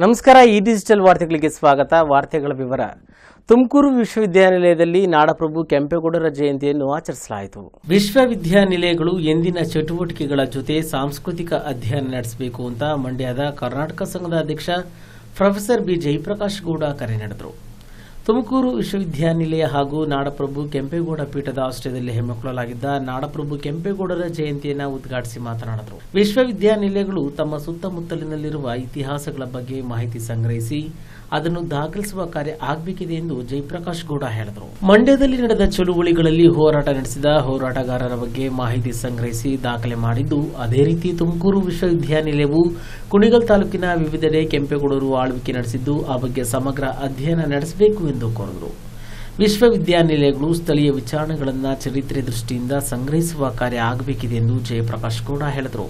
ನಮಸ್ಕಾರ. ಈ ಡಿಜಿಟಲ್ ವಾರ್ತೆಗಳಿಗೆ ಸ್ವಾಗತ. ವಾರ್ತೆಗಳ ವಿವರ. ತುಮಕೂರು ವಿಶ್ವವಿದ್ಯಾನಿಲಯದಲ್ಲಿ ನಾಡಪ್ರಭು ಕೆಂಪೇಗೌಡರ ಜಯಂತಿಯನ್ನು ಆಚರಿಸಲಾಯಿತು. ವಿಶ್ವವಿದ್ಯಾನಿಲಯಗಳು ಎಂದಿನ ಚಟುವಟಿಕೆಗಳ ಜೊತೆ ಸಾಂಸ್ಕೃತಿಕ ಅಧ್ಯಯನ ನಡೆಸಬೇಕು ಅಂತ ಮಂಡ್ಯದ ಕರ್ನಾಟಕ ಸಂಘದ ಅಧ್ಯಕ್ಷ ಪ್ರೊಫೆಸರ್ ಬಿ ಜಯಪ್ರಕಾಶ್ ಗೌಡ ಕರೆ ನೀಡಿದರು. ತುಮಕೂರು ವಿಶ್ವವಿದ್ಯಾನಿಲಯ ಹಾಗೂ ನಾಡಪ್ರಭು ಕೆಂಪೇಗೌಡ ಪೀಠದ ಆಶ್ರಯದಲ್ಲಿ ಹಮ್ಮಿಕೊಳ್ಳಲಾಗಿದ್ದ ನಾಡಪ್ರಭು ಕೆಂಪೇಗೌಡರ ಜಯಂತಿಯನ್ನು ಉದ್ಘಾಟಿಸಿ ಮಾತನಾಡಿದರು. ವಿಶ್ವವಿದ್ಯಾನಿಲಯಗಳು ತಮ್ಮ ಸುತ್ತಮುತ್ತಲಿನಲ್ಲಿರುವ ಇತಿಹಾಸಗಳ ಬಗ್ಗೆ ಮಾಹಿತಿ ಸಂಗ್ರಹಿಸಿ ಅದನ್ನು ದಾಖಲಿಸುವ ಕಾರ್ಯ ಆಗಬೇಕಿದೆ ಎಂದು ಜಯಪ್ರಕಾಶ್ ಗೌಡ ಹೇಳಿದರು. ಮಂಡ್ಯದಲ್ಲಿ ನಡೆದ ಚಳುವಳಿಗಳಲ್ಲಿ ಹೋರಾಟ ನಡೆಸಿದ ಹೋರಾಟಗಾರರ ಬಗ್ಗೆ ಮಾಹಿತಿ ಸಂಗ್ರಹಿಸಿ ದಾಖಲೆ ಮಾಡಿದ್ದು, ಅದೇ ರೀತಿ ತುಮಕೂರು ವಿಶ್ವವಿದ್ಯಾನಿಲಯವು ಕುಣಿಗಲ್ ತಾಲೂಕಿನ ವಿವಿಧೆಡೆ ಕೆಂಪೇಗೌಡರು ಆಳ್ವಿಕೆ ನಡೆಸಿದ್ದು ಆ ಬಗ್ಗೆ ಸಮಗ್ರ ಅಧ್ಯಯನ ನಡೆಸಬೇಕು ಎಂದು ಕೋರಿದರು. ವಿಶ್ವವಿದ್ಯಾನಿಲಯಗಳು ಸ್ಥಳೀಯ ವಿಚಾರಣೆಗಳನ್ನು ಚರಿತ್ರೆ ದೃಷ್ಟಿಯಿಂದ ಸಂಗ್ರಹಿಸುವ ಕಾರ್ಯ ಆಗಬೇಕಿದೆ ಎಂದು ಜಯಪ್ರಕಾಶ್ ಗೌಡ ಹೇಳಿದರು.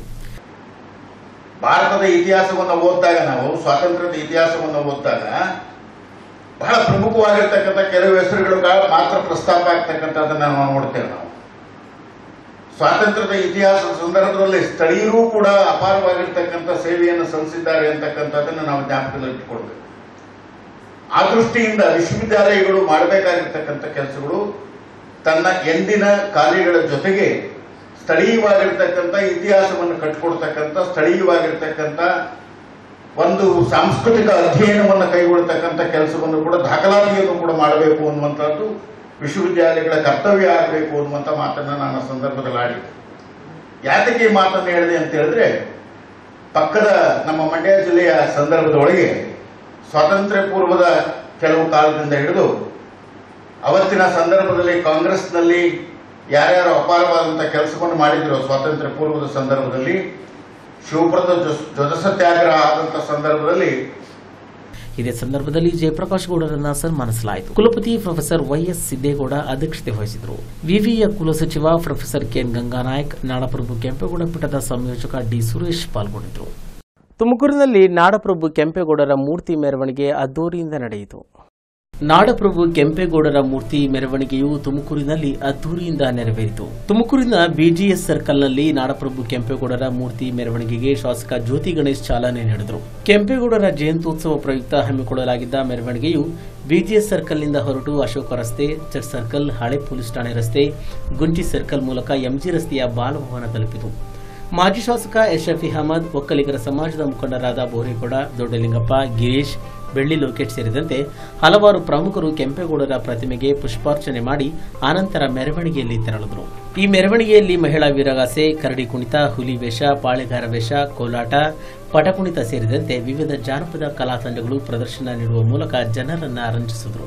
ಭಾರತದ ಇತಿಹಾಸವನ್ನು ಓದಿದಾಗ, ನಾವು ಸ್ವಾತಂತ್ರ್ಯದ ಇತಿಹಾಸವನ್ನು ಓದಿದಾಗ ಬಹಳ ಪ್ರಮುಖವಾಗಿರ್ತಕ್ಕಂಥ ಕೆಲವು ಹೆಸರುಗಳು ಮಾತ್ರ ಪ್ರಸ್ತಾಪ ಆಗ್ತಕ್ಕಂಥದ್ದನ್ನು ನಾವು ನೋಡ್ತೇವೆ. ನಾವು ಸ್ವಾತಂತ್ರ್ಯದ ಇತಿಹಾಸದ ಸಂದರ್ಭದಲ್ಲಿ ಸ್ಥಳೀಯರು ಕೂಡ ಅಪಾರವಾಗಿರ್ತಕ್ಕಂಥ ಸೇವೆಯನ್ನು ಸಲ್ಲಿಸಿದ್ದಾರೆ ಅಂತಕ್ಕಂಥದ್ದನ್ನು ನಾವು ಜ್ಞಾಪಕದಲ್ಲಿಟ್ಟುಕೊಳ್ಬೇಕು. ಆ ದೃಷ್ಟಿಯಿಂದ ವಿಶ್ವವಿದ್ಯಾಲಯಗಳು ಮಾಡಬೇಕಾಗಿರ್ತಕ್ಕಂಥ ಕೆಲಸಗಳು ತನ್ನ ಎಂದಿನ ಕಾರ್ಯಗಳ ಜೊತೆಗೆ ಸ್ಥಳೀಯವಾಗಿರ್ತಕ್ಕಂಥ ಇತಿಹಾಸವನ್ನು ಕಟ್ಟಿಕೊಡ್ತಕ್ಕಂಥ, ಸ್ಥಳೀಯವಾಗಿರ್ತಕ್ಕಂಥ ಒಂದು ಸಾಂಸ್ಕೃತಿಕ ಅಧ್ಯಯನವನ್ನು ಕೈಗೊಳ್ಳತಕ್ಕಂಥ ಕೆಲಸವನ್ನು ಕೂಡ, ದಾಖಲಾತಿಯನ್ನು ಕೂಡ ಮಾಡಬೇಕು ಅನ್ನುವಂಥದ್ದು ವಿಶ್ವವಿದ್ಯಾಲಯಗಳ ಕರ್ತವ್ಯ ಆಗಬೇಕು ಅನ್ನುವಂಥ ಮಾತನ್ನು ನಾನು ಸಂದರ್ಭದಲ್ಲಿ ಆಡಿದ್ದೆ. ಯಾತಕ್ಕೆ ಈ ಮಾತನ್ನು ಹೇಳಿದೆ ಅಂತ ಹೇಳಿದ್ರೆ, ಪಕ್ಕದ ನಮ್ಮ ಮಂಡ್ಯ ಜಿಲ್ಲೆಯ ಸಂದರ್ಭದೊಳಗೆ ಸ್ವಾತಂತ್ರ್ಯ ಪೂರ್ವದ ಕೆಲವು ಕಾಲದಿಂದ ಹಿಡಿದು ಅವತ್ತಿನ ಸಂದರ್ಭದಲ್ಲಿ ಕಾಂಗ್ರೆಸ್ನಲ್ಲಿ ಯಾರ್ಯಾರು ಅಪಾರವಾದಂತಹ ಕೆಲಸವನ್ನು ಮಾಡಿದ್ರು ಸ್ವಾತಂತ್ರ್ಯ ಪೂರ್ವದ ಸಂದರ್ಭದಲ್ಲಿ, ಶಿವಪುರದ ಧ್ವಜ ಸತ್ಯಾಗ್ರಹ ಆದಂತಹ ಸಂದರ್ಭದಲ್ಲಿ, ಇದೇ ಸಂದರ್ಭದಲ್ಲಿ ಜಯಪ್ರಕಾಶ್ ಗೌಡರನ್ನ ಸನ್ಮಾನಿಸಲಾಯಿತು. ಕುಲಪತಿ ಪ್ರೊಫೆಸರ್ ವೈಎಸ್ ಸಿದ್ದೇಗೌಡ ಅಧ್ಯಕ್ಷತೆ ವಹಿಸಿದರು. ವಿವಿಯ ಕುಲಸಚಿವ ಪ್ರೊಫೆಸರ್ ಕೆಎನ್ ಗಂಗಾನಾಯ್ಕ್, ನಾಡಪ್ರಭು ಕೆಂಪೇಗೌಡ ಪೀಠದ ಸಂಯೋಜಕ ಡಿ ಸುರೇಶ್ ಪಾಲ್ಗೊಂಡಿದ್ದರು. ತುಮಕೂರಿನಲ್ಲಿ ನಾಡಪ್ರಭು ಕೆಂಪೇಗೌಡರ ಮೂರ್ತಿ ಮೆರವಣಿಗೆ ಅದ್ದೂರಿಯಿಂದ ನಡೆಯಿತು. ನಾಡಪ್ರಭು ಕೆಂಪೇಗೌಡರ ಮೂರ್ತಿ ಮೆರವಣಿಗೆಯು ತುಮಕೂರಿನಲ್ಲಿ ಅದ್ದೂರಿಯಿಂದ ನೆರವೇರಿತು. ತುಮಕೂರಿನ ಬಿಜಿಎಸ್ ಸರ್ಕಲ್ನಲ್ಲಿ ನಾಡಪ್ರಭು ಕೆಂಪೇಗೌಡರ ಮೂರ್ತಿ ಮೆರವಣಿಗೆಗೆ ಶಾಸಕ ಜ್ಯೋತಿ ಗಣೇಶ್ ಚಾಲನೆ ನೀಡಿದರು. ಕೆಂಪೇಗೌಡರ ಜಯಂತ್ಯೋತ್ಸವ ಪ್ರಯುಕ್ತ ಹಮ್ಮಿಕೊಳ್ಳಲಾಗಿದ್ದ ಮೆರವಣಿಗೆಯು ಬಿಜಿಎಸ್ ಸರ್ಕಲ್ನಿಂದ ಹೊರಟು ಅಶೋಕ ರಸ್ತೆ, ಚರ್ಚ್ ಸರ್ಕಲ್, ಹಳೆ ಪೊಲೀಸ್ ಠಾಣೆ ರಸ್ತೆ, ಗುಂಟಿ ಸರ್ಕಲ್ ಮೂಲಕ ಎಂಜಿ ರಸ್ತೆಯ ಬಾಲಭವನ ತಲುಪಿತು. ಮಾಜಿ ಶಾಸಕ ಎಶ್ರಫಿ ಅಹಮದ್, ಒಕ್ಕಲಿಗರ ಸಮಾಜದ ಮುಖಂಡರಾದ ಬೋರೇಗೌಡ, ದೊಡ್ಡಲಿಂಗಪ್ಪ, ಗಿರೀಶ್, ಬೆಳ್ಳಿ ಲೋಕೇಶ್ ಸೇರಿದಂತೆ ಹಲವಾರು ಪ್ರಮುಖರು ಕೆಂಪೇಗೌಡರ ಪ್ರತಿಮೆಗೆ ಪುಷ್ಪಾರ್ಚನೆ ಮಾಡಿ ಆನಂತರ ಮೆರವಣಿಗೆಯಲ್ಲಿ ತೆರಳಿದರು. ಈ ಮೆರವಣಿಗೆಯಲ್ಲಿ ಮಹಿಳಾ ವೀರಗಾಸೆ, ಕರಡಿ ಕುಣಿತ, ಹುಲಿ ವೇಷ, ಪಾಳೆಗಾರ ವೇಷ, ಕೋಲಾಟ, ಪಟಕುಣಿತ ಸೇರಿದಂತೆ ವಿವಿಧ ಜಾನಪದ ಕಲಾ ತಂಡಗಳು ಪ್ರದರ್ಶನ ನೀಡುವ ಮೂಲಕ ಜನರನ್ನು ರಂಜಿಸಿದರು.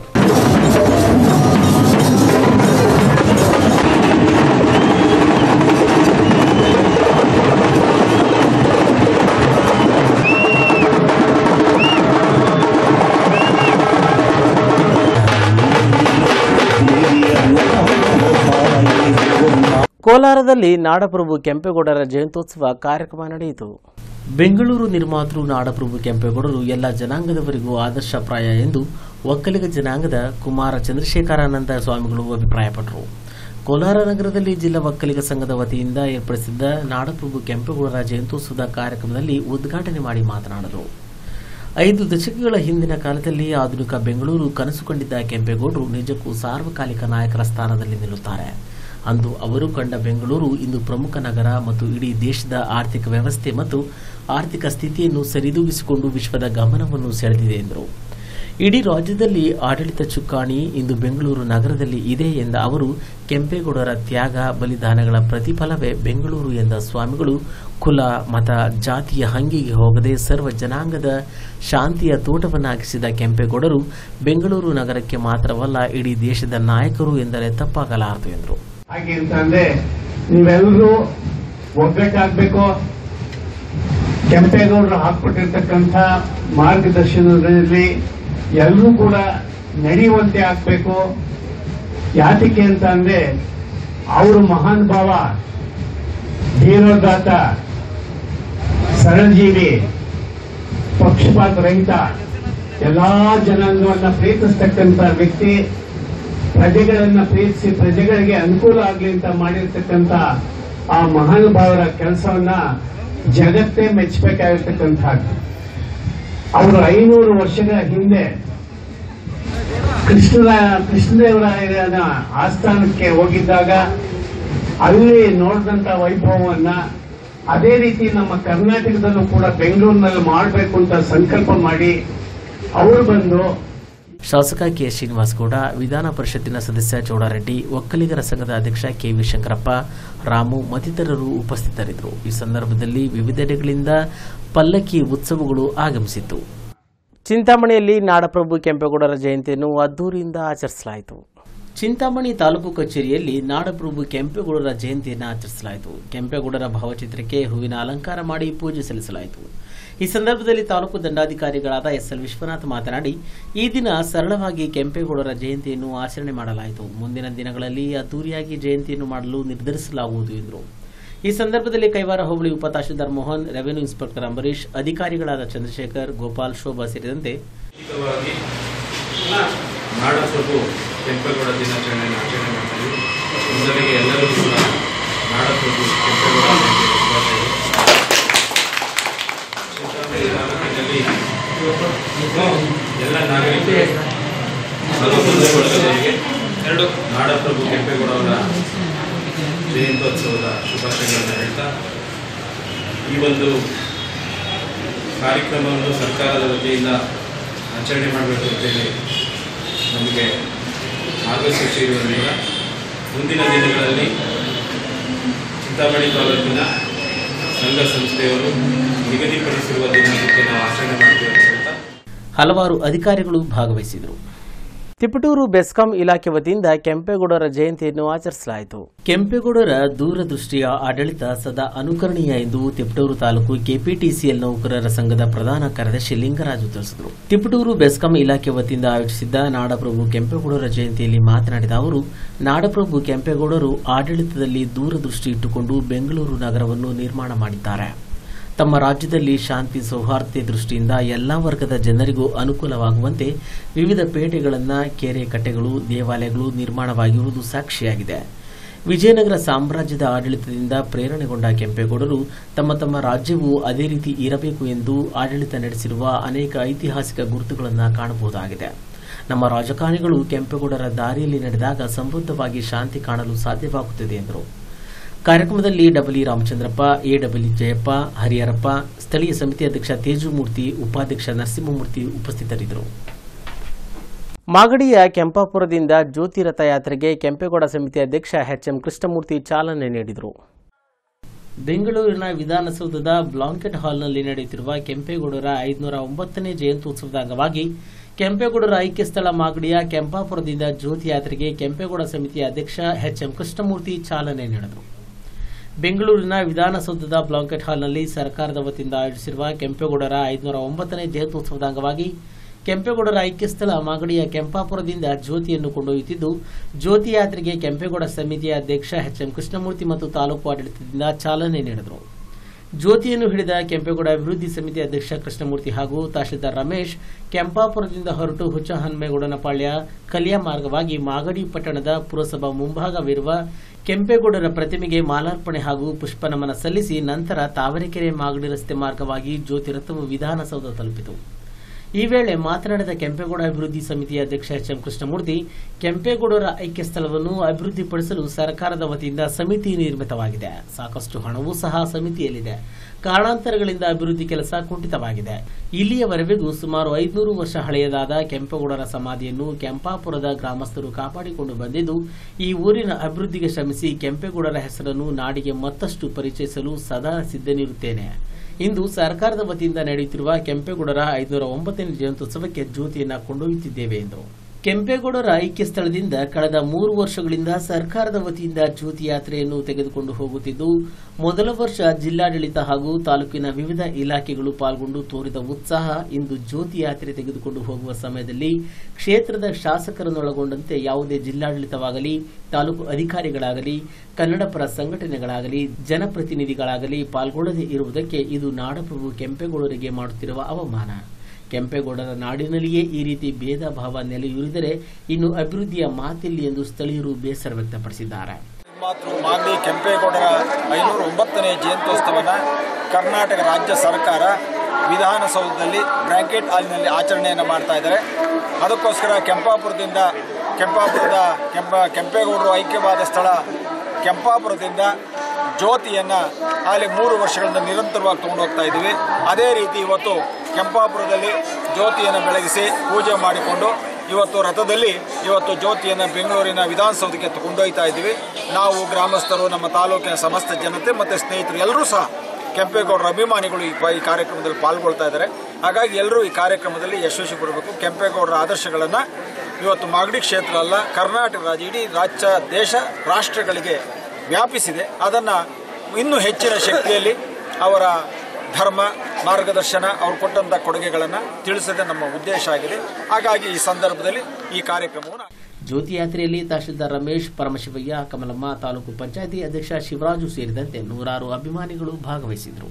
ಕೋಲಾರದಲ್ಲಿ ನಾಡಪ್ರಭು ಕೆಂಪೇಗೌಡರ ಜಯಂತ್ಯೋತ್ಸವ ಕಾರ್ಯಕ್ರಮ ನಡೆಯಿತು. ಬೆಂಗಳೂರು ನಿರ್ಮಾತೃ ನಾಡಪ್ರಭು ಕೆಂಪೇಗೌಡರು ಎಲ್ಲ ಜನಾಂಗದವರಿಗೂ ಆದರ್ಶಪ್ರಾಯ ಎಂದು ಒಕ್ಕಲಿಗ ಜನಾಂಗದ ಕುಮಾರ ಚಂದ್ರಶೇಖರಾನಂದ ಸ್ವಾಮಿಗಳು ಅಭಿಪ್ರಾಯಪಟ್ಟರು. ಕೋಲಾರ ನಗರದಲ್ಲಿ ಜಿಲ್ಲಾ ಒಕ್ಕಲಿಗ ಸಂಘದ ವತಿಯಿಂದ ಏರ್ಪಡಿಸಿದ್ದ ನಾಡಪ್ರಭು ಕೆಂಪೇಗೌಡರ ಜಯಂತ್ಯೋತ್ಸವದ ಕಾರ್ಯಕ್ರಮದಲ್ಲಿ ಉದ್ಘಾಟನೆ ಮಾಡಿ ಮಾತನಾಡಿದರು. 5 ದಶಕಗಳ ಹಿಂದಿನ ಕಾಲದಲ್ಲಿ ಆಧುನಿಕ ಬೆಂಗಳೂರು ಕನಸು ಕಂಡಿದ್ದ ಕೆಂಪೇಗೌಡರು ನಿಜಕ್ಕೂ ಸಾರ್ವಕಾಲಿಕ ನಾಯಕರ ಸ್ಥಾನದಲ್ಲಿ ನಿಲ್ಲುತ್ತಾರೆ. ಅಂದು ಅವರು ಕಂಡ ಬೆಂಗಳೂರು ಇಂದು ಪ್ರಮುಖ ನಗರ ಮತ್ತು ಇಡೀ ದೇಶದ ಆರ್ಥಿಕ ವ್ಯವಸ್ಥೆ ಮತ್ತು ಆರ್ಥಿಕ ಸ್ಥಿತಿಯನ್ನು ಸರಿದೂಗಿಸಿಕೊಂಡು ವಿಶ್ವದ ಗಮನವನ್ನು ಸೆಳೆದಿದೆ ಎಂದರು. ಇಡೀ ರಾಜ್ಯದಲ್ಲಿ ಆಡಳಿತ ಚುಕ್ಕಾಣಿ ಇಂದು ಬೆಂಗಳೂರು ನಗರದಲ್ಲಿ ಇದೆ ಎಂದ ಅವರು, ಕೆಂಪೇಗೌಡರ ತ್ಯಾಗ ಬಲಿದಾನಗಳ ಪ್ರತಿಫಲವೇ ಬೆಂಗಳೂರು ಎಂದ ಸ್ವಾಮಿಗಳು ಕುಲ, ಮತ, ಜಾತಿಯ ಹಂಗಿಗೆ ಹೋಗದೆ ಸರ್ವ ಜನಾಂಗದ ಶಾಂತಿಯ ತೋಟವನ್ನಾಗಿಸಿದ ಕೆಂಪೇಗೌಡರು ಬೆಂಗಳೂರು ನಗರಕ್ಕೆ ಮಾತ್ರವಲ್ಲ ಇಡೀ ದೇಶದ ನಾಯಕರು ಎಂದರೆ ತಪ್ಪಾಗಲಾರದು ಎಂದರು. ಹಾಗೆ ಅಂತಂದ್ರೆ ನೀವೆಲ್ಲರೂ ಒಗ್ಗಟ್ಟಾಗಬೇಕು. ಕೆಂಪೇಗೌಡರು ಹಾಕ್ಬಿಟ್ಟಿರ್ತಕ್ಕಂಥ ಮಾರ್ಗದರ್ಶನದಲ್ಲಿ ಎಲ್ಲರೂ ಕೂಡ ನಡೆಯುವಂತೆ ಆಗ್ಬೇಕು. ಯಾತಕ್ಕೆ ಅಂತ ಅಂದ್ರೆ ಅವರು ಮಹಾನ್ ಭಾವ, ಧೀರೋದಾತ, ಸರಳಜೀವಿ, ಪಕ್ಷಪಾತ ರಹಿತ, ಎಲ್ಲಾ ಜನಾಂಗವನ್ನ ಪ್ರೀತಿಸ್ತಕ್ಕಂಥ ವ್ಯಕ್ತಿ. ಪ್ರಜೆಗಳನ್ನ ಪ್ರೀತಿಸಿ ಪ್ರಜೆಗಳಿಗೆ ಅನುಕೂಲ ಆಗಲಿ ಅಂತ ಮಾಡಿರ್ತಕ್ಕಂಥ ಆ ಮಹಾನುಭಾವರ ಕೆಲಸವನ್ನ ಜಗತ್ತೇ ಮೆಚ್ಚಬೇಕಾಗಿರ್ತಕ್ಕಂಥದ್ದು. ಅವರು 500 ವರ್ಷಗಳ ಹಿಂದೆ ಕೃಷ್ಣದೇವರಾಯನ ಆಸ್ಥಾನಕ್ಕೆ ಹೋಗಿದ್ದಾಗ ಅಲ್ಲಿ ನೋಡಿದಂತ ವೈಭವವನ್ನ ಅದೇ ರೀತಿ ನಮ್ಮ ಕರ್ನಾಟಕದಲ್ಲೂ ಕೂಡ ಬೆಂಗಳೂರಿನಲ್ಲಿ ಮಾಡಬೇಕು ಅಂತ ಸಂಕಲ್ಪ ಮಾಡಿ ಅವರು ಬಂದು ಶಾಸಕ ಕೆ ಶ್ರೀನಿವಾಸ್ ಗೌಡ, ವಿಧಾನ ಪರಿಷತ್ತಿನ ಸದಸ್ಯ ಚೌಡಾರೆಡ್ಡಿ, ಒಕ್ಕಲಿಗರ ಸಂಘದ ಅಧ್ಯಕ್ಷ ಕೆವಿ ಶಂಕರಪ್ಪ, ರಾಮು ಮತ್ತಿತರರು ಉಪಸ್ಥಿತರಿದ್ದರು. ಈ ಸಂದರ್ಭದಲ್ಲಿ ವಿವಿಧೆಡೆಗಳಿಂದ ಪಲ್ಲಕ್ಕಿ ಉತ್ಸವಗಳು ಆಗಮಿಸಿತ್ತು. ಚಿಂತಾಮಣಿಯಲ್ಲಿ ನಾಡಪ್ರಭು ಕೆಂಪೇಗೌಡರ ಜಯಂತಿಯನ್ನು ಅದ್ದೂರಿಯಿಂದ ಆಚರಿಸಲಾಯಿತು. ಚಿಂತಾಮಣಿ ತಾಲೂಕು ಕಚೇರಿಯಲ್ಲಿ ನಾಡಪ್ರಭು ಕೆಂಪೇಗೌಡರ ಜಯಂತಿಯನ್ನು ಆಚರಿಸಲಾಯಿತು. ಕೆಂಪೇಗೌಡರ ಭಾವಚಿತ್ರಕ್ಕೆ ಹೂವಿನ ಅಲಂಕಾರ ಮಾಡಿ ಪೂಜೆ ಸಲ್ಲಿಸಲಾಯಿತು. ಈ ಸಂದರ್ಭದಲ್ಲಿ ತಾಲೂಕು ದಂಡಾಧಿಕಾರಿಗಳಾದ ಎಸ್ಎಲ್ ವಿಶ್ವನಾಥ್ ಮಾತನಾಡಿ, ಈ ದಿನ ಸರಳವಾಗಿ ಕೆಂಪೇಗೌಡರ ಜಯಂತಿಯನ್ನು ಆಚರಣೆ ಮಾಡಲಾಯಿತು. ಮುಂದಿನ ದಿನಗಳಲ್ಲಿ ಅದ್ದೂರಿಯಾಗಿ ಜಯಂತಿಯನ್ನು ಮಾಡಲು ನಿರ್ಧರಿಸಲಾಗುವುದು ಎಂದರು. ಈ ಸಂದರ್ಭದಲ್ಲಿ ಕೈವಾರ ಹೋಬಳಿ ಉಪತಹಶೀಲ್ದಾರ್ ಮೋಹನ್, ರೆವೆನ್ಯೂ ಇನ್ಸ್ಪೆಕ್ಟರ್ ಅಂಬರೀಶ್, ಅಧಿಕಾರಿಗಳಾದ ಚಂದ್ರಶೇಖರ್, ಗೋಪಾಲ್, ಶೋಭಾ ಸೇರಿದಂತೆ ನಾಡಪ್ರಭು ಕೆಂಪೇಗೌಡ ದಿನಾಚರಣೆಯನ್ನು ಆಚರಣೆ ಮಾಡ್ತೀವಿ. ಮೊದಲಿಗೆ ಎಲ್ಲರೂ ಕೂಡ ನಾಡಪ್ರಭು ಕೆಂಪೇಗೌಡ ಶುಭಾಶಯಗಳು. ಚಿಂತಾಮಣಿ ತಾಲೂಕಿನಲ್ಲಿ ಎಲ್ಲ ನಾಗರಿಕರಿಗೆ ಎರಡು ನಾಡಪ್ರಭು ಕೆಂಪೇಗೌಡ ಅವರ ಜಯಂತ್ಯೋತ್ಸವದ ಶುಭಾಶಯಗಳನ್ನು ಹೇಳ್ತಾ, ಈ ಒಂದು ಕಾರ್ಯಕ್ರಮವನ್ನು ಸರ್ಕಾರದ ವತಿಯಿಂದ ಆಚರಣೆ ಮಾಡಬೇಕು ಅಂತೇಳಿ ನಮಗೆ ಮಾರ್ಗಸೂಚಿ ಇರುವುದರಿಂದ ಮುಂದಿನ ದಿನಗಳಲ್ಲಿ ಚಿಂತಾಮಣಿ ತಾಲೂಕಿನ ಸಂಘ ಸಂಸ್ಥೆಯವರು ನಿಗದಿಪಡಿಸಿರುವ ದಿನಾಂಕಕ್ಕೆ ನಾವು ಆಚರಣೆ ಮಾಡ್ತೇವೆ ಅಂತ ಹೇಳ್ತಾ ಹಲವಾರು ಅಧಿಕಾರಿಗಳು ಭಾಗವಹಿಸಿದರು. ತಿಪಟೂರು ಬೆಸ್ಕಾಂ ಇಲಾಖೆ ವತಿಯಿಂದ ಕೆಂಪೇಗೌಡರ ಜಯಂತಿಯನ್ನು ಆಚರಿಸಲಾಯಿತು. ಕೆಂಪೇಗೌಡರ ದೂರದೃಷ್ಟಿಯ ಆಡಳಿತ ಸದಾ ಅನುಕರಣೀಯ ಎಂದು ತಿಪಟೂರು ತಾಲೂಕು ಕೆಪಿಟಿಸಿಎಲ್ ನೌಕರರ ಸಂಘದ ಪ್ರಧಾನ ಕಾರ್ಯದರ್ಶಿ ಲಿಂಗರಾಜು ತಿಳಿಸಿದರು. ತಿಪಟೂರು ಬೆಸ್ಕಾಂ ಇಲಾಖೆ ವತಿಯಿಂದ ಆಯೋಜಿಸಿದ್ದ ನಾಡಪ್ರಭು ಕೆಂಪೇಗೌಡರ ಜಯಂತಿಯಲ್ಲಿ ಮಾತನಾಡಿದ ಅವರು, ನಾಡಪ್ರಭು ಕೆಂಪೇಗೌಡರು ಆಡಳಿತದಲ್ಲಿ ದೂರದೃಷ್ಟಿ ಇಟ್ಟುಕೊಂಡು ಬೆಂಗಳೂರು ನಗರವನ್ನು ನಿರ್ಮಾಣ ಮಾಡಿದ್ದಾರೆ. ತಮ್ಮ ರಾಜ್ಯದಲ್ಲಿ ಶಾಂತಿ ಸೌಹಾರ್ದತೆ ದೃಷ್ಟಿಯಿಂದ ಎಲ್ಲಾ ವರ್ಗದ ಜನರಿಗೂ ಅನುಕೂಲವಾಗುವಂತೆ ವಿವಿಧ ಪೇಟೆಗಳನ್ನು, ಕೆರೆ ಕಟ್ಟೆಗಳು, ದೇವಾಲಯಗಳು ನಿರ್ಮಾಣವಾಗಿರುವುದು ಸಾಕ್ಷಿಯಾಗಿದೆ. ವಿಜಯನಗರ ಸಾಮ್ರಾಜ್ಯದ ಆಡಳಿತದಿಂದ ಪ್ರೇರಣೆಗೊಂಡ ಕೆಂಪೇಗೌಡರು ತಮ್ಮ ತಮ್ಮ ರಾಜ್ಯವೂ ಅದೇ ರೀತಿ ಇರಬೇಕು ಎಂದು ಆಡಳಿತ ನಡೆಸಿರುವ ಅನೇಕ ಐತಿಹಾಸಿಕ ಗುರುತುಗಳನ್ನು ಕಾಣಬಹುದಾಗಿದೆ. ನಮ್ಮ ರಾಜಕಾರಣಿಗಳು ಕೆಂಪೇಗೌಡರ ದಾರಿಯಲ್ಲಿ ನಡೆದಾಗ ಸಮೃದ್ಧವಾಗಿ ಶಾಂತಿ ಕಾಣಲು ಸಾಧ್ಯವಾಗುತ್ತದೆ ಎಂದರು. ಕಾರ್ಯಕ್ರಮದಲ್ಲಿ ಡಬ್ಲ್ಯೂ ರಾಮಚಂದ್ರಪ್ಪ, ಎಡಬ್ಲ್ಯೂ ಜಯಪ್ಪ, ಹರಿಹರಪ್ಪ, ಸ್ಥಳೀಯ ಸಮಿತಿ ಅಧ್ಯಕ್ಷ ತೇಜುಮೂರ್ತಿ, ಉಪಾಧ್ಯಕ್ಷ ನರಸಿಂಹಮೂರ್ತಿ ಉಪಸ್ಥಿತರಿದ್ದರು. ಮಾಗಡಿಯ ಕೆಂಪಾಪುರದಿಂದ ಜ್ಯೋತಿ ರಥಯಾತ್ರೆಗೆ ಕೆಂಪೇಗೌಡ ಸಮಿತಿ ಅಧ್ಯಕ್ಷ ಎಚ್ಎಂ ಕೃಷ್ಣಮೂರ್ತಿ ಚಾಲನೆ ನೀಡಿದರು. ಬೆಂಗಳೂರಿನ ವಿಧಾನಸೌಧದ ಬ್ಲಾಂಕೆಟ್ ಹಾಲ್ನಲ್ಲಿ ನಡೆಯುತ್ತಿರುವ ಕೆಂಪೇಗೌಡರ 509ನೇ ಜಯಂತ್ಯೋತ್ಸವದ ಅಂಗವಾಗಿ ಕೆಂಪೇಗೌಡರ ಐಕ್ಯ ಸ್ಥಳ ಮಾಗಡಿಯ ಕೆಂಪಾಪುರದಿಂದ ಜ್ಯೋತಿ ಯಾತ್ರೆಗೆ ಕೆಂಪೇಗೌಡ ಸಮಿತಿಯ ಅಧ್ಯಕ್ಷ ಎಚ್ಎಂ ಕೃಷ್ಣಮೂರ್ತಿ ಚಾಲನೆ ನೀಡಿದರು. ಬೆಂಗಳೂರಿನ ವಿಧಾನಸೌಧದ ಬ್ಲಾಂಕೆಟ್ ಹಾಲ್ನಲ್ಲಿ ಸರ್ಕಾರದ ವತಿಯಿಂದ ಆಯೋಜಿಸಿರುವ ಕೆಂಪೇಗೌಡರ 509ನೇ ಜಯಂತ್ಯೋತ್ಸವದ ಅಂಗವಾಗಿ ಕೆಂಪೇಗೌಡರ ಐಕ್ಯ ಸ್ಥಳ ಮಾಗಡಿಯ ಕೆಂಪಾಪುರದಿಂದ ಜ್ಯೋತಿಯನ್ನು ಕೊಂಡೊಯ್ಯುತ್ತಿದ್ದು, ಜ್ಯೋತಿ ಯಾತ್ರೆಗೆ ಕೆಂಪೇಗೌಡ ಸಮಿತಿಯ ಅಧ್ಯಕ್ಷ ಎಚ್ಎಂ ಕೃಷ್ಣಮೂರ್ತಿ ಮತ್ತು ತಾಲೂಕು ಆಡಳಿತದಿಂದ ಚಾಲನೆ ನೀಡಿದರು. ಜ್ಯೋತಿಯನ್ನು ಹಿಡಿದ ಕೆಂಪೇಗೌಡ ಅಭಿವೃದ್ಧಿ ಸಮಿತಿ ಅಧ್ಯಕ್ಷ ಕೃಷ್ಣಮೂರ್ತಿ ಹಾಗೂ ತಹಶೀಲ್ದಾರ್ ರಮೇಶ್ ಕೆಂಪಾಪುರದಿಂದ ಹೊರಟು ಹುಚ್ಚಹನುಮೇಗೌಡನಪಾಳ್ಯ ಕಲಿಯ ಮಾರ್ಗವಾಗಿ ಮಾಗಡಿ ಪಟ್ಟಣದ ಪುರಸಭಾ ಮುಂಭಾಗವಿರುವ ಕೆಂಪೇಗೌಡರ ಪ್ರತಿಮೆಗೆ ಮಾಲಾರ್ಪಣೆ ಹಾಗೂ ಪುಷ್ಪನಮನ ಸಲ್ಲಿಸಿ ನಂತರ ತಾವರೆಕೆರೆ ಮಾಗಡಿ ರಸ್ತೆ ಮಾರ್ಗವಾಗಿ ಜ್ಯೋತಿ ರಥವು ವಿಧಾನಸೌಧ ತಲುಪಿತು. ಈ ವೇಳೆ ಮಾತನಾಡಿದ ಕೆಂಪೇಗೌಡ ಅಭಿವೃದ್ಧಿ ಸಮಿತಿಯ ಅಧ್ಯಕ್ಷ ಎಚ್ಎಂ ಕೃಷ್ಣಮೂರ್ತಿ, ಕೆಂಪೇಗೌಡರ ಐಕ್ಯ ಸ್ಥಳವನ್ನು ಅಭಿವೃದ್ಧಿಪಡಿಸಲು ಸರ್ಕಾರದ ವತಿಯಿಂದ ಸಮಿತಿ ನಿರ್ಮಿತವಾಗಿದೆ. ಸಾಕಷ್ಟು ಹಣವೂ ಸಹ ಸಮಿತಿಯಲ್ಲಿದೆ. ಕಾರಣಾಂತರಗಳಿಂದ ಅಭಿವೃದ್ಧಿ ಕೆಲಸ ಕುಂಠಿತವಾಗಿದೆ. ಇಲ್ಲಿಯವರೆಗೂ ಸುಮಾರು 500 ವರ್ಷ ಹಳೆಯದಾದ ಕೆಂಪೇಗೌಡರ ಸಮಾಧಿಯನ್ನು ಕೆಂಪಾಪುರದ ಗ್ರಾಮಸ್ಥರು ಕಾಪಾಡಿಕೊಂಡು ಬಂದಿದ್ದು, ಈ ಊರಿನ ಅಭಿವೃದ್ಧಿಗೆ ಶ್ರಮಿಸಿ ಕೆಂಪೇಗೌಡರ ಹೆಸರನ್ನು ನಾಡಿಗೆ ಮತ್ತಷ್ಟು ಪರಿಚಯಿಸಲು ಸದಾ ಸಿದ್ಧನಿರುತ್ತೇನೆ. ಇಂದು ಸರ್ಕಾರದ ವತಿಯಿಂದ ನಡೆಯುತ್ತಿರುವ ಕೆಂಪೇಗೌಡರ 509ನೇ ಜಯಂತ್ಯೋತ್ಸವಕ್ಕೆ ಜ್ಯೋತಿಯನ್ನು ಕೊಂಡೊಯ್ಯುತ್ತಿದ್ದೇವೆ ಎಂದರು. ಕೆಂಪೇಗೌಡರ ಐಕ್ಯ ಸ್ಥಳದಿಂದ ಕಳೆದ 3 ವರ್ಷಗಳಿಂದ ಸರ್ಕಾರದ ವತಿಯಿಂದ ಜ್ಯೋತಿ ಯಾತ್ರೆಯನ್ನು ತೆಗೆದುಕೊಂಡು ಹೋಗುತ್ತಿದ್ದು, ಮೊದಲ ವರ್ಷ ಜಿಲ್ಲಾಡಳಿತ ಹಾಗೂ ತಾಲೂಕಿನ ವಿವಿಧ ಇಲಾಖೆಗಳು ಪಾಲ್ಗೊಂಡು ತೋರಿದ ಉತ್ಸಾಹ ಇಂದು ಜ್ಯೋತಿ ಯಾತ್ರೆ ತೆಗೆದುಕೊಂಡು ಹೋಗುವ ಸಮಯದಲ್ಲಿ ಕ್ಷೇತ್ರದ ಶಾಸಕರನ್ನೊಳಗೊಂಡಂತೆ ಯಾವುದೇ ಜಿಲ್ಲಾಡಳಿತವಾಗಲಿ, ತಾಲೂಕು ಅಧಿಕಾರಿಗಳಾಗಲಿ, ಕನ್ನಡಪರ ಸಂಘಟನೆಗಳಾಗಲಿ, ಜನಪ್ರತಿನಿಧಿಗಳಾಗಲಿ ಪಾಲ್ಗೊಳ್ಳದೇ ಇರುವುದಕ್ಕೆ ಇದು ನಾಡಪ್ರಭು ಕೆಂಪೇಗೌಡರಿಗೆ ಮಾಡುತ್ತಿರುವ ಅವಮಾನ. ಕೆಂಪೇಗೌಡರ ನಾಡಿನಲ್ಲಿಯೇ ಈ ರೀತಿ ಭೇದ ಭಾವ ನೆಲೆಯೂರಿದರೆ ಇನ್ನು ಅಭಿವೃದ್ಧಿಯ ಮಾತಿಲ್ಲಿ ಎಂದು ಸ್ಥಳೀಯರು ಬೇಸರ ವ್ಯಕ್ತಪಡಿಸಿದ್ದಾರೆ. ಮಾಗಡಿ ಕೆಂಪೇಗೌಡರ 509ನೇ ಜಯಂತ್ಯೋತ್ಸವನ ಕರ್ನಾಟಕ ರಾಜ್ಯ ಸರ್ಕಾರ ವಿಧಾನಸೌಧದಲ್ಲಿ ಬ್ರ್ಯಾಂಕೆಟ್ ಹಾಲ್ನಲ್ಲಿ ಆಚರಣೆಯನ್ನು ಮಾಡ್ತಾ ಇದ್ದಾರೆ. ಅದಕ್ಕೋಸ್ಕರ ಕೆಂಪೇಗೌಡರು ಐಕ್ಯವಾದ ಸ್ಥಳ ಕೆಂಪಾಪುರದಿಂದ ಜ್ಯೋತಿಯನ್ನು ಅಲ್ಲಿ 3 ವರ್ಷಗಳಿಂದ ನಿರಂತರವಾಗಿ ತಗೊಂಡು ಹೋಗ್ತಾ ಇದ್ದೀವಿ. ಅದೇ ರೀತಿ ಇವತ್ತು ಕೆಂಪಾಪುರದಲ್ಲಿ ಜ್ಯೋತಿಯನ್ನು ಬೆಳಗಿಸಿ ಪೂಜೆ ಮಾಡಿಕೊಂಡು ಇವತ್ತು ರಥದಲ್ಲಿ ಜ್ಯೋತಿಯನ್ನು ಬೆಂಗಳೂರಿನ ವಿಧಾನಸೌಧಕ್ಕೆ ಕೊಂಡೊಯ್ತಾ ಇದ್ದೀವಿ. ನಾವು ಗ್ರಾಮಸ್ಥರು, ನಮ್ಮ ತಾಲೂಕಿನ ಸಮಸ್ತ ಜನತೆ ಮತ್ತು ಸ್ನೇಹಿತರು ಎಲ್ಲರೂ ಸಹ ಕೆಂಪೇಗೌಡರ ಅಭಿಮಾನಿಗಳು ಈ ಕಾರ್ಯಕ್ರಮದಲ್ಲಿ ಪಾಲ್ಗೊಳ್ತಾ ಇದ್ದಾರೆ. ಹಾಗಾಗಿ ಎಲ್ಲರೂ ಈ ಕಾರ್ಯಕ್ರಮದಲ್ಲಿ ಯಶಸ್ವಿ ಪಡಬೇಕು. ಕೆಂಪೇಗೌಡರ ಆದರ್ಶಗಳನ್ನು ಇವತ್ತು ಮಾಗಡಿ ಕ್ಷೇತ್ರ ಅಲ್ಲ, ಕರ್ನಾಟಕ ರಾಜ್ಯ, ಇಡೀ ರಾಜ್ಯ, ದೇಶ, ರಾಷ್ಟ್ರಗಳಿಗೆ ವ್ಯಾಪಿಸಿದೆ. ಅದನ್ನು ಇನ್ನೂ ಹೆಚ್ಚಿನ ಶಕ್ತಿಯಲ್ಲಿ ಅವರ ಧರ್ಮ ಮಾರ್ಗದರ್ಶನ, ಅವರು ಕೊಟ್ಟಂಥ ಕೊಡುಗೆಗಳನ್ನು ತಿಳಿಸದೆ ನಮ್ಮ ಉದ್ದೇಶ ಆಗಿದೆ. ಹಾಗಾಗಿ ಈ ಸಂದರ್ಭದಲ್ಲಿ ಈ ಕಾರ್ಯಕ್ರಮವನ್ನು ಜ್ಯೋತಿ ಯಾತ್ರೆಯಲ್ಲಿ ತಹಶೀಲ್ದಾರ್ ರಮೇಶ್, ಪರಮಶಿವಯ್ಯ, ಕಮಲಮ್ಮ, ತಾಲೂಕು ಪಂಚಾಯಿತಿ ಅಧ್ಯಕ್ಷ ಶಿವರಾಜು ಸೇರಿದಂತೆ ನೂರಾರು ಅಭಿಮಾನಿಗಳು ಭಾಗವಹಿಸಿದರು.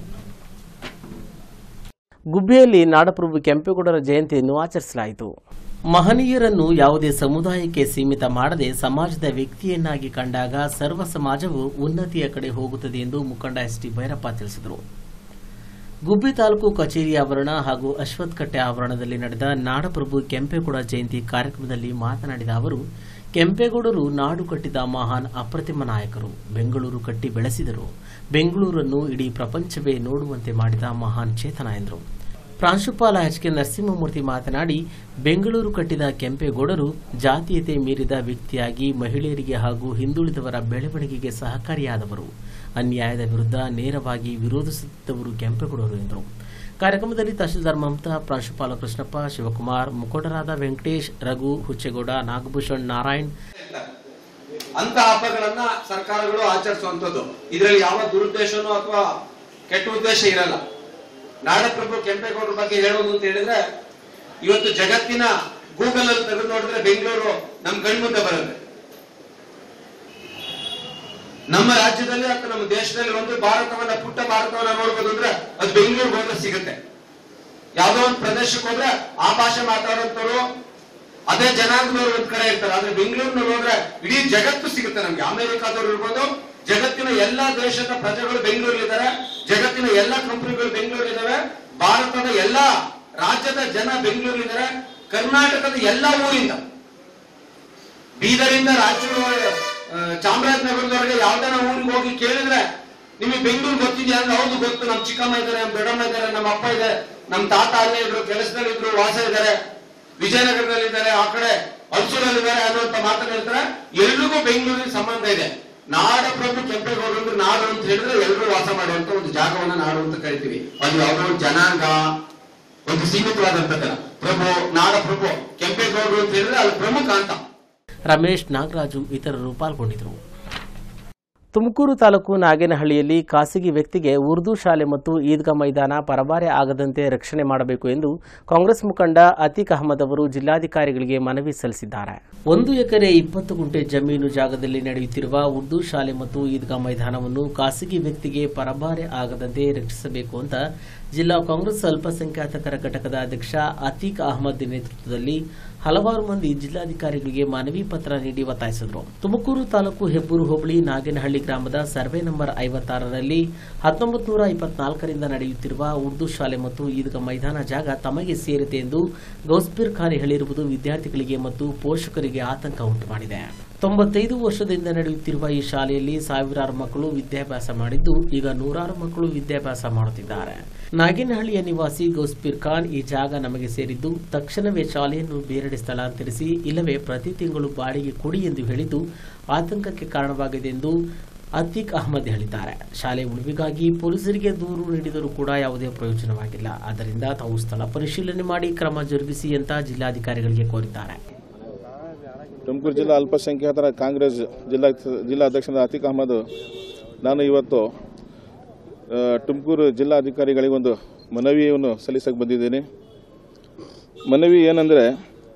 ಗುಬ್ಬಿಯಲ್ಲಿ ನಾಡಪ್ರಭು ಕೆಂಪೇಗೌಡರ ಜಯಂತಿಯನ್ನು ಆಚರಿಸಲಾಯಿತು. ಮಹನೀಯರನ್ನು ಯಾವುದೇ ಸಮುದಾಯಕ್ಕೆ ಸೀಮಿತ ಮಾಡದೆ ಸಮಾಜದ ವ್ಯಕ್ತಿಯನ್ನಾಗಿ ಕಂಡಾಗ ಸರ್ವ ಸಮಾಜವು ಉನ್ನತಿಯ ಕಡೆ ಹೋಗುತ್ತದೆ ಎಂದು ಮುಖಂಡ ಎಸ್.ಟಿ. ಭೈರಪ್ಪ ತಿಳಿಸಿದರು. ಗುಬ್ಬಿ ತಾಲೂಕು ಕಚೇರಿ ಆವರಣ ಹಾಗೂ ಅಶ್ವತ್ಥಕಟ್ಟೆ ಆವರಣದಲ್ಲಿ ನಡೆದ ನಾಡಪ್ರಭು ಕೆಂಪೇಗೌಡ ಜಯಂತಿ ಕಾರ್ಯಕ್ರಮದಲ್ಲಿ ಮಾತನಾಡಿದ ಅವರು, ಕೆಂಪೇಗೌಡರು ನಾಡು ಕಟ್ಟಿದ ಮಹಾನ್ ಅಪ್ರತಿಮ ನಾಯಕರು. ಬೆಂಗಳೂರು ಕಟ್ಟಿ ಬೆಳೆಸಿದರು. ಬೆಂಗಳೂರನ್ನು ಇಡೀ ಪ್ರಪಂಚವೇ ನೋಡುವಂತೆ ಮಾಡಿದ ಮಹಾನ್ ಚೇತನ ಎಂದರು. ಪ್ರಾಂಶುಪಾಲ ಎಚ್.ಕೆ. ನರಸಿಂಹಮೂರ್ತಿ ಮಾತನಾಡಿ, ಬೆಂಗಳೂರು ಕಟ್ಟಿದ ಕೆಂಪೇಗೌಡರು ಜಾತೀಯತೆ ಮೀರಿದ ವ್ಯಕ್ತಿಯಾಗಿ ಮಹಿಳೆಯರಿಗೆ ಹಾಗೂ ಹಿಂದುಳಿದವರ ಬೆಳವಣಿಗೆಗೆ ಸಹಕಾರಿಯಾದವರು. ಅನ್ಯಾಯದ ವಿರುದ್ಧ ನೇರವಾಗಿ ವಿರೋಧಿಸುತ್ತಿದ್ದವರು ಕೆಂಪೇಗೌಡರು ಎಂದರು. ಕಾರ್ಯಕ್ರಮದಲ್ಲಿ ತಹಶೀಲ್ದಾರ್ ಮಮತಾ, ಪ್ರಾಂಶುಪಾಲ ಕೃಷ್ಣಪ್ಪ, ಶಿವಕುಮಾರ್, ಮುಖಂಡರಾದ ವೆಂಕಟೇಶ್, ರಘು, ಹುಚ್ಚೇಗೌಡ, ನಾಗಭೂಷಣ್, ನಾರಾಯಣ್. ಅಂತ ಹಬ್ಬಗಳನ್ನ ಸರ್ಕಾರಗಳು ಆಚರಿಸುವಂತದ್ದು, ಇದರಲ್ಲಿ ಯಾವ ದುರುದ್ದೇಶನೋ ಅಥವಾ ಕೆಟ್ಟ ಉದ್ದೇಶ ಇರಲ್ಲ. ನಾಡಪ್ರಭು ಕೆಂಪೇಗೌಡರ ಬಗ್ಗೆ ಹೇಳೋದು ಅಂತ ಹೇಳಿದ್ರೆ, ಇವತ್ತು ಜಗತ್ತಿನ ಗೂಗಲ್ ಅಲ್ಲಿ ತೆಗೆದು ನೋಡಿದ್ರೆ ಬೆಂಗಳೂರು ನಮ್ ಕಣ್ಮುಂದೆ ಬರುತ್ತೆ. ನಮ್ಮ ರಾಜ್ಯದಲ್ಲಿ ಅಥವಾ ನಮ್ಮ ದೇಶದಲ್ಲಿ ಒಂದು ಭಾರತವನ್ನ, ಪುಟ್ಟ ಭಾರತವನ್ನ ನೋಡ್ಬೋದು ಅಂದ್ರೆ ಅದು ಬೆಂಗಳೂರಿಗೆ ಹೋದ್ರೆ ಸಿಗುತ್ತೆ. ಯಾವ್ದೋ ಒಂದು ಪ್ರದೇಶಕ್ಕೆ ಹೋದ್ರೆ ಆ ಭಾಷೆ ಮಾತಾಡೋಂಥವ್ರು ಅದೇ ಜನಾಂಗದವರು ಒಂದ್ ಕಡೆ ಇರ್ತಾರೆ. ಆದ್ರೆ ಬೆಂಗಳೂರಿನಲ್ಲಿ ಹೋದ್ರೆ ಇಡೀ ಜಗತ್ತು ಸಿಗುತ್ತೆ ನಮ್ಗೆ. ಅಮೆರಿಕಾದವ್ರು ಇರ್ಬೋದು, ಜಗತ್ತಿನ ಎಲ್ಲಾ ದೇಶದ ಪ್ರಜೆಗಳು ಬೆಂಗಳೂರಲ್ಲಿದ್ದಾರೆ, ಜಗತ್ತಿನ ಎಲ್ಲಾ ಕಂಪನಿಗಳು ಬೆಂಗಳೂರಿದ್ದಾವೆ, ಭಾರತದ ಎಲ್ಲಾ ರಾಜ್ಯದ ಜನ ಬೆಂಗಳೂರಿದ್ದಾರೆ, ಕರ್ನಾಟಕದ ಎಲ್ಲಾ ಊರಿಂದ, ಬೀದರಿಂದ ಚಾಮರಾಜನಗರದವರೆಗೆ ಯಾವ್ದಾರ ಊರಿಗೆ ಹೋಗಿ ಕೇಳಿದ್ರೆ ನಿಮಗೆ ಬೆಂಗಳೂರು ಗೊತ್ತಿದ್ಯಾ ಅಂದ್ರೆ ಹೌದು ಗೊತ್ತು, ನಮ್ ಚಿಕ್ಕಮ್ಮ ಇದ್ದಾರೆ, ನಮ್ ದೊಡ್ಡಮ್ಮ ಇದ್ದಾರೆ, ನಮ್ಮ ಅಪ್ಪ ಇದೆ, ನಮ್ ತಾತ ಅಲ್ಲೇ ಇದ್ರು, ಕೆಲಸದಲ್ಲಿ ಇದ್ರು, ವಾಸ ಇದ್ದಾರೆ, ವಿಜಯನಗರದಲ್ಲಿ ಇದ್ದಾರೆ, ಆ ಕಡೆ ಹಲ್ಸೂರಲ್ಲಿ ಇದ್ದಾರೆ ಅನ್ನುವಂತ ಮಾತನ್ನ ಹೇಳ್ತಾರೆ. ಎಲ್ರಿಗೂ ಬೆಂಗಳೂರಿನ ಸಂಬಂಧ ಇದೆ. ನಾಡಪ್ರಭು ಕೆಂಪೇಗೌಡರು ಅಂದ್ರೆ ನಾಡು ಅಂತ ಹೇಳಿದ್ರೆ ಎಲ್ಲರೂ ವಾಸ ಮಾಡುವಂತ ಒಂದು ಜಾಗವನ್ನ ನಾಡು ಅಂತ ಕರಿತೀವಿ. ಅದು ಯಾವುದೋ ಒಂದು ಜನಾಂಗ, ಒಂದು ಸೀಮಿತವಾದಂತದ್ದಲ್ಲ. ಪ್ರಭು, ನಾಡಪ್ರಭು ಕೆಂಪೇಗೌಡರು ಅಂತ ಹೇಳಿದ್ರೆ ಅದು ಪ್ರಮುಖ ಅಂತ. ರಮೇಶ್, ನಾಗರಾಜು ಇತರರು ಪಾಲ್ಗೊಂಡಿದ್ದರು. ತುಮಕೂರು ತಾಲೂಕು ನಾಗೇನಹಳ್ಳಿಯಲ್ಲಿ ಖಾಸಗಿ ವ್ಯಕ್ತಿಗೆ ಉರ್ದು ಶಾಲೆ ಮತ್ತು ಈದ್ಗಾ ಮೈದಾನ ಪರಭಾರೆ ಆಗದಂತೆ ರಕ್ಷಣೆ ಮಾಡಬೇಕು ಎಂದು ಕಾಂಗ್ರೆಸ್ ಮುಖಂಡ ಅತೀಕ್ ಅಹಮದ್ ಅವರು ಜಿಲ್ಲಾಧಿಕಾರಿಗಳಿಗೆ ಮನವಿ ಸಲ್ಲಿಸಿದ್ದಾರೆ. 1 ಎಕರೆ 20 ಗುಂಟೆ ಜಮೀನು ಜಾಗದಲ್ಲಿ ನಡೆಯುತ್ತಿರುವ ಉರ್ದು ಶಾಲೆ ಮತ್ತು ಈದ್ಗಾ ಮೈದಾನವನ್ನು ಖಾಸಗಿ ವ್ಯಕ್ತಿಗೆ ಪರಭಾರೆ ಆಗದಂತೆ ರಕ್ಷಿಸಬೇಕು ಅಂತ ಜಿಲ್ಲಾ ಕಾಂಗ್ರೆಸ್ ಅಲ್ಪಸಂಖ್ಯಾತರ ಘಟಕದ ಅಧ್ಯಕ್ಷ ಅತೀಕ್ ಅಹಮದ್ ನೇತೃತ್ವದಲ್ಲಿ ಹಲವಾರು ಮಂದಿ ಜಿಲ್ಲಾಧಿಕಾರಿಗಳಿಗೆ ಮನವಿ ಪತ್ರ ನೀಡಿ ಒತ್ತಾಯಿಸಿದರು. ತುಮಕೂರು ತಾಲೂಕು ಹೆಬ್ಬೂರು ಹೋಬಳಿ ನಾಗೇನಹಳ್ಳಿ ಗ್ರಾಮದ ಸರ್ವೆ ನಂಬರ್ 56ರಲ್ಲಿ 1924ರಿಂದ ನಡೆಯುತ್ತಿರುವ ಉರ್ದು ಶಾಲೆ ಮತ್ತು ಈದ್ಗಾ ಮೈದಾನ ಜಾಗ ತಮಗೆ ಸೇರಿದೆ ಎಂದು ಗೌಸ್ಪೀರ್ ಖಾನ್ ಹೇಳಿರುವುದು ವಿದ್ಯಾರ್ಥಿಗಳಿಗೆ ಮತ್ತು ಪೋಷಕರಿಗೆ ಆತಂಕ ಉಂಟು ಮಾಡಿದೆ. 95 ವರ್ಷದಿಂದ ನಡೆಯುತ್ತಿರುವ ಈ ಶಾಲೆಯಲ್ಲಿ ಸಾವಿರಾರು ಮಕ್ಕಳು ವಿದ್ಯಾಭ್ಯಾಸ ಮಾಡಿದ್ದು, ಈಗ ನೂರಾರು ಮಕ್ಕಳು ವಿದ್ಯಾಭ್ಯಾಸ ಮಾಡುತ್ತಿದ್ದಾರೆ. ನಾಗೇನಹಳ್ಳಿಯ ನಿವಾಸಿ ಗೌಸ್ಪೀರ್ ಖಾನ್, ಈ ಜಾಗ ನಮಗೆ ಸೇರಿದ್ದು, ತಕ್ಷಣವೇ ಶಾಲೆಯನ್ನು ಬೇರೆಡೆ ಸ್ಥಳಾಂತರಿಸಿ ಇಲ್ಲವೇ ಪ್ರತಿ ತಿಂಗಳು ಬಾಡಿಗೆ ಕೊಡಿ ಎಂದು ಹೇಳಿದ್ದು ಆತಂಕಕ್ಕೆ ಕಾರಣವಾಗಿದೆ ಎಂದು ಅತೀಕ್ ಅಹಮದ್ ಹೇಳಿದ್ದಾರೆ. ಶಾಲೆ ಉಳಿವಿಗಾಗಿ ಪೊಲೀಸರಿಗೆ ದೂರು ನೀಡಿದರೂ ಕೂಡ ಯಾವುದೇ ಪ್ರಯೋಜನವಾಗಿಲ್ಲ. ಆದ್ದರಿಂದ ತಾವು ಸ್ಥಳ ಪರಿಶೀಲನೆ ಮಾಡಿ ಕ್ರಮ ಜರುಗಿಸಿ ಅಂತ ಜಿಲ್ಲಾಧಿಕಾರಿಗಳಿಗೆ ಕೋರಿದ್ದಾರೆ. ತುಮಕೂರು ಜಿಲ್ಲಾ ಅಲ್ಪಸಂಖ್ಯಾತರ ಕಾಂಗ್ರೆಸ್ ಜಿಲ್ಲಾ ಅಧ್ಯಕ್ಷರಾದ ಅತೀಕ್ ಅಹಮದ್, ನಾನು ಇವತ್ತು ತುಮಕೂರು ಜಿಲ್ಲಾಧಿಕಾರಿಗಳಿಗೆ ಒಂದು ಮನವಿಯನ್ನು ಸಲ್ಲಿಸಕ್ಕೆ ಬಂದಿದ್ದೀನಿ. ಮನವಿ ಏನಂದರೆ,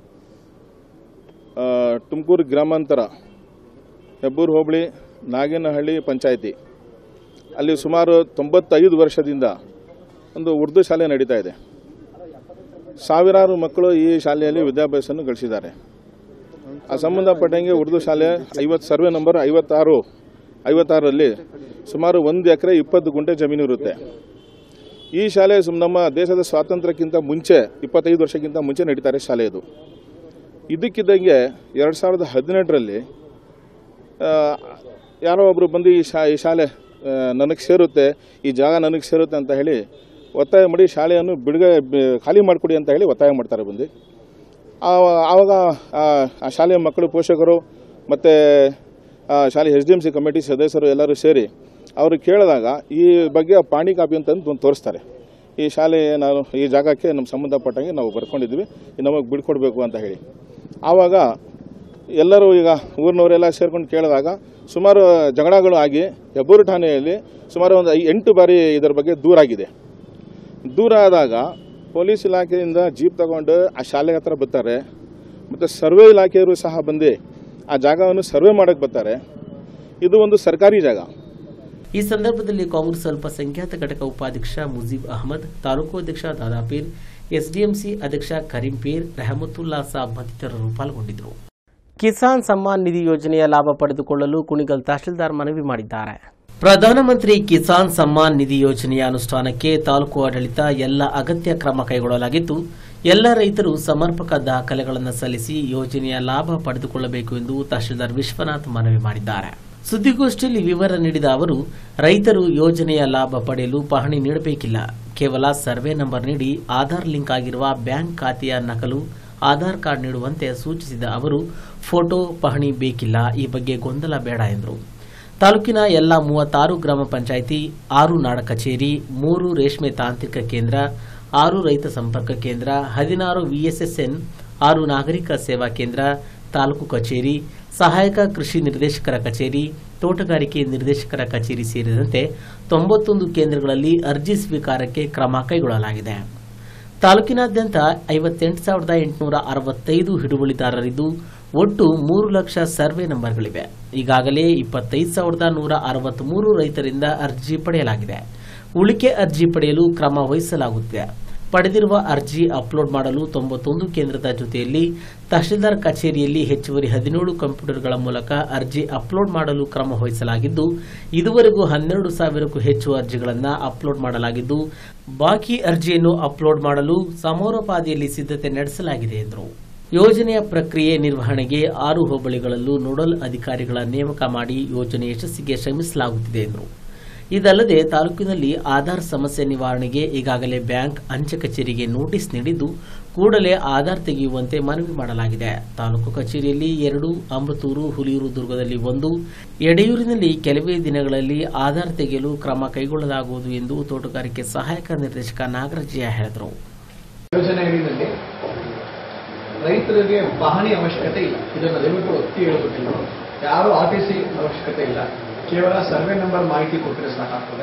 ತುಮಕೂರು ಗ್ರಾಮಾಂತರ ಹೆಬ್ಬೂರು ಹೋಬಳಿ ನಾಗೇನಹಳ್ಳಿ ಪಂಚಾಯಿತಿ ಅಲ್ಲಿ ಸುಮಾರು 95 ವರ್ಷದಿಂದ ಒಂದು ಉರ್ದು ಶಾಲೆ ನಡೀತಾ ಇದೆ. ಸಾವಿರಾರು ಮಕ್ಕಳು ಈ ಶಾಲೆಯಲ್ಲಿ ವಿದ್ಯಾಭ್ಯಾಸವನ್ನು ಗಳಿಸಿದ್ದಾರೆ. ಆ ಸಂಬಂಧಪಟ್ಟಂಗೆ ಉರ್ದು ಶಾಲೆ ಸರ್ವೆ ನಂಬರ್ 56ರಲ್ಲಿ ಸುಮಾರು 1 ಎಕರೆ 20 ಗುಂಟೆ ಜಮೀನು ಇರುತ್ತೆ. ಈ ಶಾಲೆ ನಮ್ಮ ದೇಶದ ಸ್ವಾತಂತ್ರ್ಯಕ್ಕಿಂತ ಮುಂಚೆ 25 ವರ್ಷಕ್ಕಿಂತ ಮುಂಚೆ ನಡೀತಾರೆ ಶಾಲೆ ಇದು. ಇದಕ್ಕಿದ್ದಂಗೆ 2018ರಲ್ಲಿ ಯಾರೋ ಒಬ್ಬರು ಬಂದು ಈ ಶಾಲೆ ನನಗೆ ಸೇರುತ್ತೆ, ಈ ಜಾಗ ನನಗೆ ಸೇರುತ್ತೆ ಅಂತ ಹೇಳಿ ಒತ್ತಾಯ ಮಾಡಿ ಶಾಲೆಯನ್ನು ಖಾಲಿ ಮಾಡಿಕೊಡಿ ಅಂತ ಹೇಳಿ ಒತ್ತಾಯ ಮಾಡ್ತಾರೆ ಬಂದು. ಆವಾಗ ಆ ಶಾಲೆಯ ಮಕ್ಕಳು, ಪೋಷಕರು ಮತ್ತು ಶಾಲೆ SDMC ಕಮಿಟಿ ಸದಸ್ಯರು ಎಲ್ಲರೂ ಸೇರಿ ಅವರು ಕೇಳಿದಾಗ ಈ ಬಗ್ಗೆ ಪಾಣಿ ಕಾಪಿ ಅಂತಂದು ತೋರಿಸ್ತಾರೆ. ಈ ಶಾಲೆ ಈ ಜಾಗಕ್ಕೆ ನಮ್ಮ ಸಂಬಂಧಪಟ್ಟಂಗೆ ನಾವು ಬರ್ಕೊಂಡಿದ್ವಿ, ನಮಗೆ ಬಿಡ್ಕೊಡ್ಬೇಕು ಅಂತ ಹೇಳಿ. ಆವಾಗ ಎಲ್ಲರೂ ಈಗ ಊರಿನವರೆಲ್ಲ ಸೇರ್ಕೊಂಡು ಕೇಳಿದಾಗ ಸುಮಾರು ಜಗಳಗಳು ಆಗಿ ಹೆಬ್ಬೂರು ಠಾಣೆಯಲ್ಲಿ ಸುಮಾರು ಒಂದು 8 ಬಾರಿ ಇದರ ಬಗ್ಗೆ ದೂರಾಗಿದೆ. ದೂರ ಆದಾಗ ಪೊಲೀಸ್ ಇಲಾಖೆಯಿಂದ ಜೀಪ್ ತಗೊಂಡು ಆ ಶಾಲೆ ಹತ್ರ ಬರ್ತಾರೆ, ಮತ್ತು ಸರ್ವೆ ಇಲಾಖೆಯವರು ಸಹ ಬಂದು ಆ ಜಾಗವನ್ನು ಸರ್ವೆ ಮಾಡಕ್ಕೆ ಬರ್ತಾರೆ. ಇದು ಒಂದು ಸರ್ಕಾರಿ ಜಾಗ. ಈ ಸಂದರ್ಭದಲ್ಲಿ ಕಾಂಗ್ರೆಸ್ ಅಲ್ಪಸಂಖ್ಯಾತ ಘಟಕ ಉಪಾಧ್ಯಕ್ಷ ಮುಜೀಬ್ ಅಹಮದ್, ತಾಲೂಕು ಅಧ್ಯಕ್ಷ ದಾದಾಪೀರ್, SDMC ಅಧ್ಯಕ್ಷ ಕರೀಂ ಪೀರ್, ರೆಹಮತುಲ್ಲಾ ಸಾಬ್ ಮತ್ತಿತರರು ಪಾಲ್ಗೊಂಡಿದ್ದರು. ಕಿಸಾನ್ ಸಮ್ಮಾನ್ ನಿಧಿ ಯೋಜನೆಯ ಲಾಭ ಪಡೆದುಕೊಳ್ಳಲು ಕುಣಿಗಲ್ ತಹಶೀಲ್ದಾರ್ ಮನವಿ ಮಾಡಿದ್ದಾರೆ. ಪ್ರಧಾನಮಂತ್ರಿ ಕಿಸಾನ್ ಸಮ್ಮಾನ್ ನಿಧಿ ಯೋಜನೆಯ ಅನುಷ್ಠಾನಕ್ಕೆ ತಾಲೂಕು ಆಡಳಿತ ಎಲ್ಲ ಅಗತ್ಯ ಕ್ರಮ ಕೈಗೊಳ್ಳಲಾಗಿದ್ದು, ಎಲ್ಲ ರೈತರು ಸಮರ್ಪಕ ದಾಖಲೆಗಳನ್ನು ಸಲ್ಲಿಸಿ ಯೋಜನೆಯ ಲಾಭ ಪಡೆದುಕೊಳ್ಳಬೇಕು ಎಂದು ತಹಶೀಲ್ದಾರ್ ವಿಶ್ವನಾಥ್ ಮನವಿ ಮಾಡಿದ್ದಾರೆ. ಸುದ್ದಿಗೋಷ್ಠಿಯಲ್ಲಿ ವಿವರ ನೀಡಿದ ಅವರು, ರೈತರು ಯೋಜನೆಯ ಲಾಭ ಪಡೆಯಲು ಪಹಣಿ ನೀಡಬೇಕಿಲ್ಲ, ಕೇವಲ ಸರ್ವೆ ನಂಬರ್ ನೀಡಿ ಆಧಾರ್ ಲಿಂಕ್ ಆಗಿರುವ ಬ್ಯಾಂಕ್ ಖಾತೆಯ ನಕಲು ಆಧಾರ್ ಕಾರ್ಡ್ ನೀಡುವಂತೆ ಸೂಚಿಸಿದ ಅವರು, ಫೋಟೋ ಪಹಣಿ ಬೇಕಿಲ್ಲ, ಈ ಬಗ್ಗೆ ಗೊಂದಲ ಬೇಡ ಎಂದರು. ತಾಲೂಕಿನ ಎಲ್ಲ 36 ಗ್ರಾಮ ಪಂಚಾಯಿತಿ, 6 ನಾಡ ಕಚೇರಿ, 3 ರೇಷ್ಮೆ ತಾಂತ್ರಿಕ ಕೇಂದ್ರ, 6 ರೈತ ಸಂಪರ್ಕ ಕೇಂದ್ರ, 16 VSSN, 6 ನಾಗರಿಕ ಸೇವಾ ಕೇಂದ್ರ, ತಾಲೂಕು ಕಚೇರಿ, ಸಹಾಯಕ ಕೃಷಿ ನಿರ್ದೇಶಕರ ಕಚೇರಿ, ತೋಟಗಾರಿಕೆ ನಿರ್ದೇಶಕರ ಕಚೇರಿ ಸೇರಿದಂತೆ 91 ಕೇಂದ್ರಗಳಲ್ಲಿ ಅರ್ಜಿ ಸ್ವೀಕಾರಕ್ಕೆ ಕ್ರಮ ಕೈಗೊಳ್ಳಲಾಗಿದೆ. ತಾಲೂಕಿನಾದ್ಯಂತ 58,865 ಹಿಡುವಳಿದಾರರಿದ್ದು ಒಟ್ಟು 3 ಲಕ್ಷ ಸರ್ವೆ ನಂಬರ್ಗಳಿವೆ. ಈಗಾಗಲೇ 25,163 ರೈತರಿಂದ ಅರ್ಜಿ ಪಡೆಯಲಾಗಿದೆ. ಉಳಿಕೆ ಅರ್ಜಿ ಪಡೆಯಲು ಕ್ರಮ ವಹಿಸಲಾಗುತ್ತಿದೆ. ಪಡೆದಿರುವ ಅರ್ಜಿ ಅಪ್ಲೋಡ್ ಮಾಡಲು 91 ಕೇಂದ್ರದ ಜೊತೆಯಲ್ಲಿ ತಹಶೀಲ್ದಾರ್ ಕಚೇರಿಯಲ್ಲಿ ಹೆಚ್ಚುವರಿ 17 ಕಂಪ್ಯೂಟರ್ಗಳ ಮೂಲಕ ಅರ್ಜಿ ಅಪ್ಲೋಡ್ ಮಾಡಲು ಕ್ರಮ ವಹಿಸಲಾಗಿದ್ದು, ಇದುವರೆಗೂ 12,000ಕ್ಕೂ ಹೆಚ್ಚು ಅರ್ಜಿಗಳನ್ನು ಅಪ್ಲೋಡ್ ಮಾಡಲಾಗಿದ್ದು, ಬಾಕಿ ಅರ್ಜಿಯನ್ನು ಅಪ್ಲೋಡ್ ಮಾಡಲು ಸಮರೋಪಾದಿಯಲ್ಲಿ ಸಿದ್ಧತೆ ನಡೆಸಲಾಗಿದೆ ಎಂದರು. ಯೋಜನೆಯ ಪ್ರಕ್ರಿಯೆ ನಿರ್ವಹಣೆಗೆ 6 ಹೋಬಳಿಗಳಲ್ಲೂ ನೋಡಲ್ ಅಧಿಕಾರಿಗಳ ನೇಮಕ ಮಾಡಿ ಯೋಜನೆ ಯಶಸ್ಸಿಗೆ ಶ್ರಮಿಸಲಾಗುತ್ತಿದೆ ಎಂದರು. ಇದಲ್ಲದೆ ತಾಲೂಕಿನಲ್ಲಿ ಆಧಾರ್ ಸಮಸ್ಯೆ ನಿವಾರಣೆಗೆ ಈಗಾಗಲೇ ಬ್ಯಾಂಕ್, ಅಂಚೆ ಕಚೇರಿಗೆ ನೋಟಿಸ್ ನೀಡಿದ್ದು, ಕೂಡಲೇ ಆಧಾರ್ ತೆಗೆಯುವಂತೆ ಮನವಿ ಮಾಡಲಾಗಿದೆ. ತಾಲೂಕು ಕಚೇರಿಯಲ್ಲಿ 2, ಅಮೃತೂರು, ಹುಲಿಯೂರು ದುರ್ಗದಲ್ಲಿ 1, ಎಡೆಯೂರಿನಲ್ಲಿ ಕೆಲವೇ ದಿನಗಳಲ್ಲಿ ಆಧಾರ್ ತೆಗೆಯಲು ಕ್ರಮ ಕೈಗೊಳ್ಳಲಾಗುವುದು ಎಂದು ತೋಟಗಾರಿಕೆ ಸಹಾಯಕ ನಿರ್ದೇಶಕ ನಾಗರಾಜಯ್ಯ ಹೇಳಿದರು. ರೈತರಿಗೆ ಪಹಣಿ ಅವಶ್ಯಕತೆ ಇಲ್ಲ, ಇದನ್ನು ದಯವಿಟ್ಟು ಒತ್ತಿ ಹೇಳಬೇಕಿಲ್ಲ. ಯಾರು RTC ಅವಶ್ಯಕತೆ ಇಲ್ಲ, ಕೇವಲ ಸರ್ವೆ ನಂಬರ್ ಮಾಹಿತಿ ಕೊಟ್ಟರೆ ಸಾಕಾಗ್ತದೆ.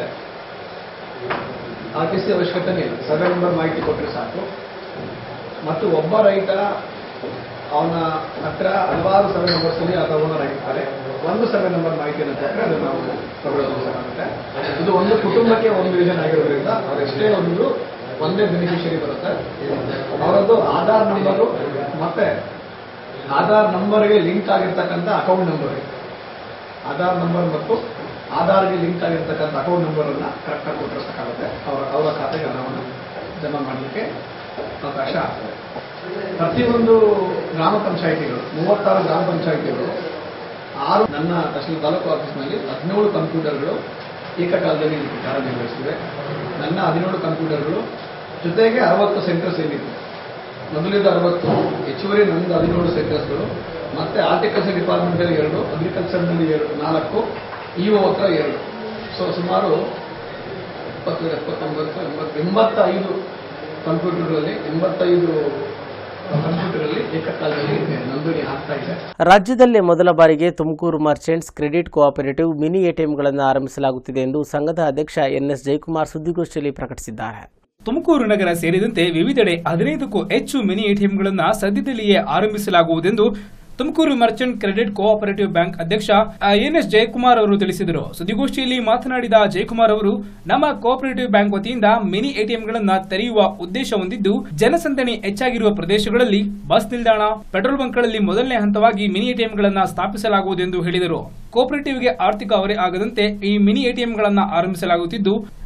RTC ಅವಶ್ಯಕತೆನೇ ಇಲ್ಲ, ಸರ್ವೆ ನಂಬರ್ ಮಾಹಿತಿ ಕೊಟ್ಟರೆ ಸಾಕು. ಮತ್ತು ಒಬ್ಬ ರೈತ ಅವನ ಹತ್ರ ಹಲವಾರು ಸರ್ವೆ ನಂಬರ್ಸ್ ಅಲ್ಲಿ ಅಥವಾ ಓನರ್ ಆಗಿರ್ತಾರೆ, ಒಂದು ಸರ್ವೆ ನಂಬರ್ ಮಾಹಿತಿಯನ್ನು ಕೊಟ್ಟರೆ ಅದನ್ನು ನಾವು ತಗೊಳ್ಳೋದು ಸಾಕಾಗುತ್ತೆ. ಇದು ಒಂದು ಕುಟುಂಬಕ್ಕೆ ಒಂದು ಯೋಜನೆ ಆಗಿರೋದ್ರಿಂದ ಅವರೆಷ್ಟೇ ಒಂದೇ ಬೆನಿಫಿಷರಿ ಬರುತ್ತೆ. ಅವರದ್ದು ಆಧಾರ್ ನಂಬರು ಮತ್ತೆ ಆಧಾರ್ ನಂಬರ್ಗೆ ಲಿಂಕ್ ಆಗಿರ್ತಕ್ಕಂಥ ಅಕೌಂಟ್ ನಂಬರ್, ಆಧಾರ್ ನಂಬರ್ ಮತ್ತು ಆಧಾರ್ಗೆ ಲಿಂಕ್ ಆಗಿರ್ತಕ್ಕಂಥ ಅಕೌಂಟ್ ನಂಬರನ್ನು ಕರೆಕ್ಟಾಗಿ ಕೊಟ್ಟರೆ ಸಾಕಾಗುತ್ತೆ. ಅವರ ಖಾತೆಗೆ ಹಣವನ್ನು ಜಮಾ ಮಾಡಲಿಕ್ಕೆ ಅವಕಾಶ ಆಗ್ತದೆ. ಪ್ರತಿಯೊಂದು ಗ್ರಾಮ ಪಂಚಾಯಿತಿಗಳು 36 ಗ್ರಾಮ ಪಂಚಾಯಿತಿಗಳು 6 ನನ್ನ ತಹಶೀಲ್ ತಾಲೂಕು ಆಫೀಸ್ನಲ್ಲಿ 17 ಕಂಪ್ಯೂಟರ್ಗಳು ಏಕಕಾಲದಲ್ಲಿ ಕಾರ್ಯನಿರ್ವಹಿಸಿವೆ. ನನ್ನ 17 ಕಂಪ್ಯೂಟರ್ಗಳು ಜೊತೆಗೆ 60 ಸೆಂಟರ್ಸ್ ಏನಿದೆ, ಮೊದಲಿದ್ದ 60, ಹೆಚ್ಚುವರಿ ನಂದು 17 ಸೆಂಟರ್ಸ್ಗಳು, ಮತ್ತೆ ಆರ್ಟಿಕಲ್ಚರ್ ಡಿಪಾರ್ಟ್ಮೆಂಟಲ್ಲಿ 2, ಅಗ್ರಿಕಲ್ಚರ್ನಲ್ಲಿ 4, EO ಹತ್ರ 2. ಸೊ ಸುಮಾರು 20, 79, 85 ಕಂಪ್ಯೂಟರ್ಗಳಲ್ಲಿ 85 ಕಂಪ್ಯೂಟರಲ್ಲಿ ಏಕಕಾಲದಲ್ಲಿ ನೋಂದಣಿ ಆಗ್ತಾ ಇದೆ. ರಾಜ್ಯದಲ್ಲೇ ಮೊದಲ ಬಾರಿಗೆ Tumakuru merchants credit cooperative mini ಎಟಿಎಂಗಳನ್ನು ಆರಂಭಿಸಲಾಗುತ್ತಿದೆ ಎಂದು ಸಂಘದ ಅಧ್ಯಕ್ಷ NS ಜಯಕುಮಾರ್ ಸುದ್ದಿಗೋಷ್ಠಿಯಲ್ಲಿ ಪ್ರಕಟಿಸಿದ್ದಾರೆ. ತುಮಕೂರು ನಗರ ಸೇರಿದಂತೆ ವಿವಿಧೆಡೆ 15ಕ್ಕೂ ಹೆಚ್ಚು ಮಿನಿ ಎಟಿಎಂಗಳನ್ನು ಸದ್ಯದಲ್ಲಿಯೇ ಆರಂಭಿಸಲಾಗುವುದೆಂದು Tumakuru merchant credit cooperative bank ಅಧ್ಯಕ್ಷ NS ಜಯಕುಮಾರ್ ಅವರು ತಿಳಿಸಿದರು. ಸುದ್ದಿಗೋಷ್ಠಿಯಲ್ಲಿ ಮಾತನಾಡಿದ ಜಯಕುಮಾರ್ ಅವರು, ನಮ್ಮ ಕೋಆಪರೇಟಿವ್ ಬ್ಯಾಂಕ್ ವತಿಯಿಂದ ಮಿನಿ ಎಟಿಎಂಗಳನ್ನು ತೆರೆಯುವ ಉದ್ದೇಶ ಹೊಂದಿದ್ದು, ಜನಸಂದಣಿ ಹೆಚ್ಚಾಗಿರುವ ಪ್ರದೇಶಗಳಲ್ಲಿ ಬಸ್ ನಿಲ್ದಾಣ, ಪೆಟ್ರೋಲ್ ಬಂಕ್ಗಳಲ್ಲಿ ಮೊದಲನೇ ಹಂತವಾಗಿ ಮಿನಿ ಎಟಿಎಂಗಳನ್ನು ಸ್ಥಾಪಿಸಲಾಗುವುದೆಂದು ಹೇಳಿದರು. ಕೋಆಪರೇಟಿವ್ಗೆ ಆರ್ಥಿಕ ಹೊರೆ ಆಗದಂತೆ ಈ ಮಿನಿ ಎಟಿಎಂಗಳನ್ನು ಆರಂಭಿಸಲಾಗುತ್ತಿದ್ದು,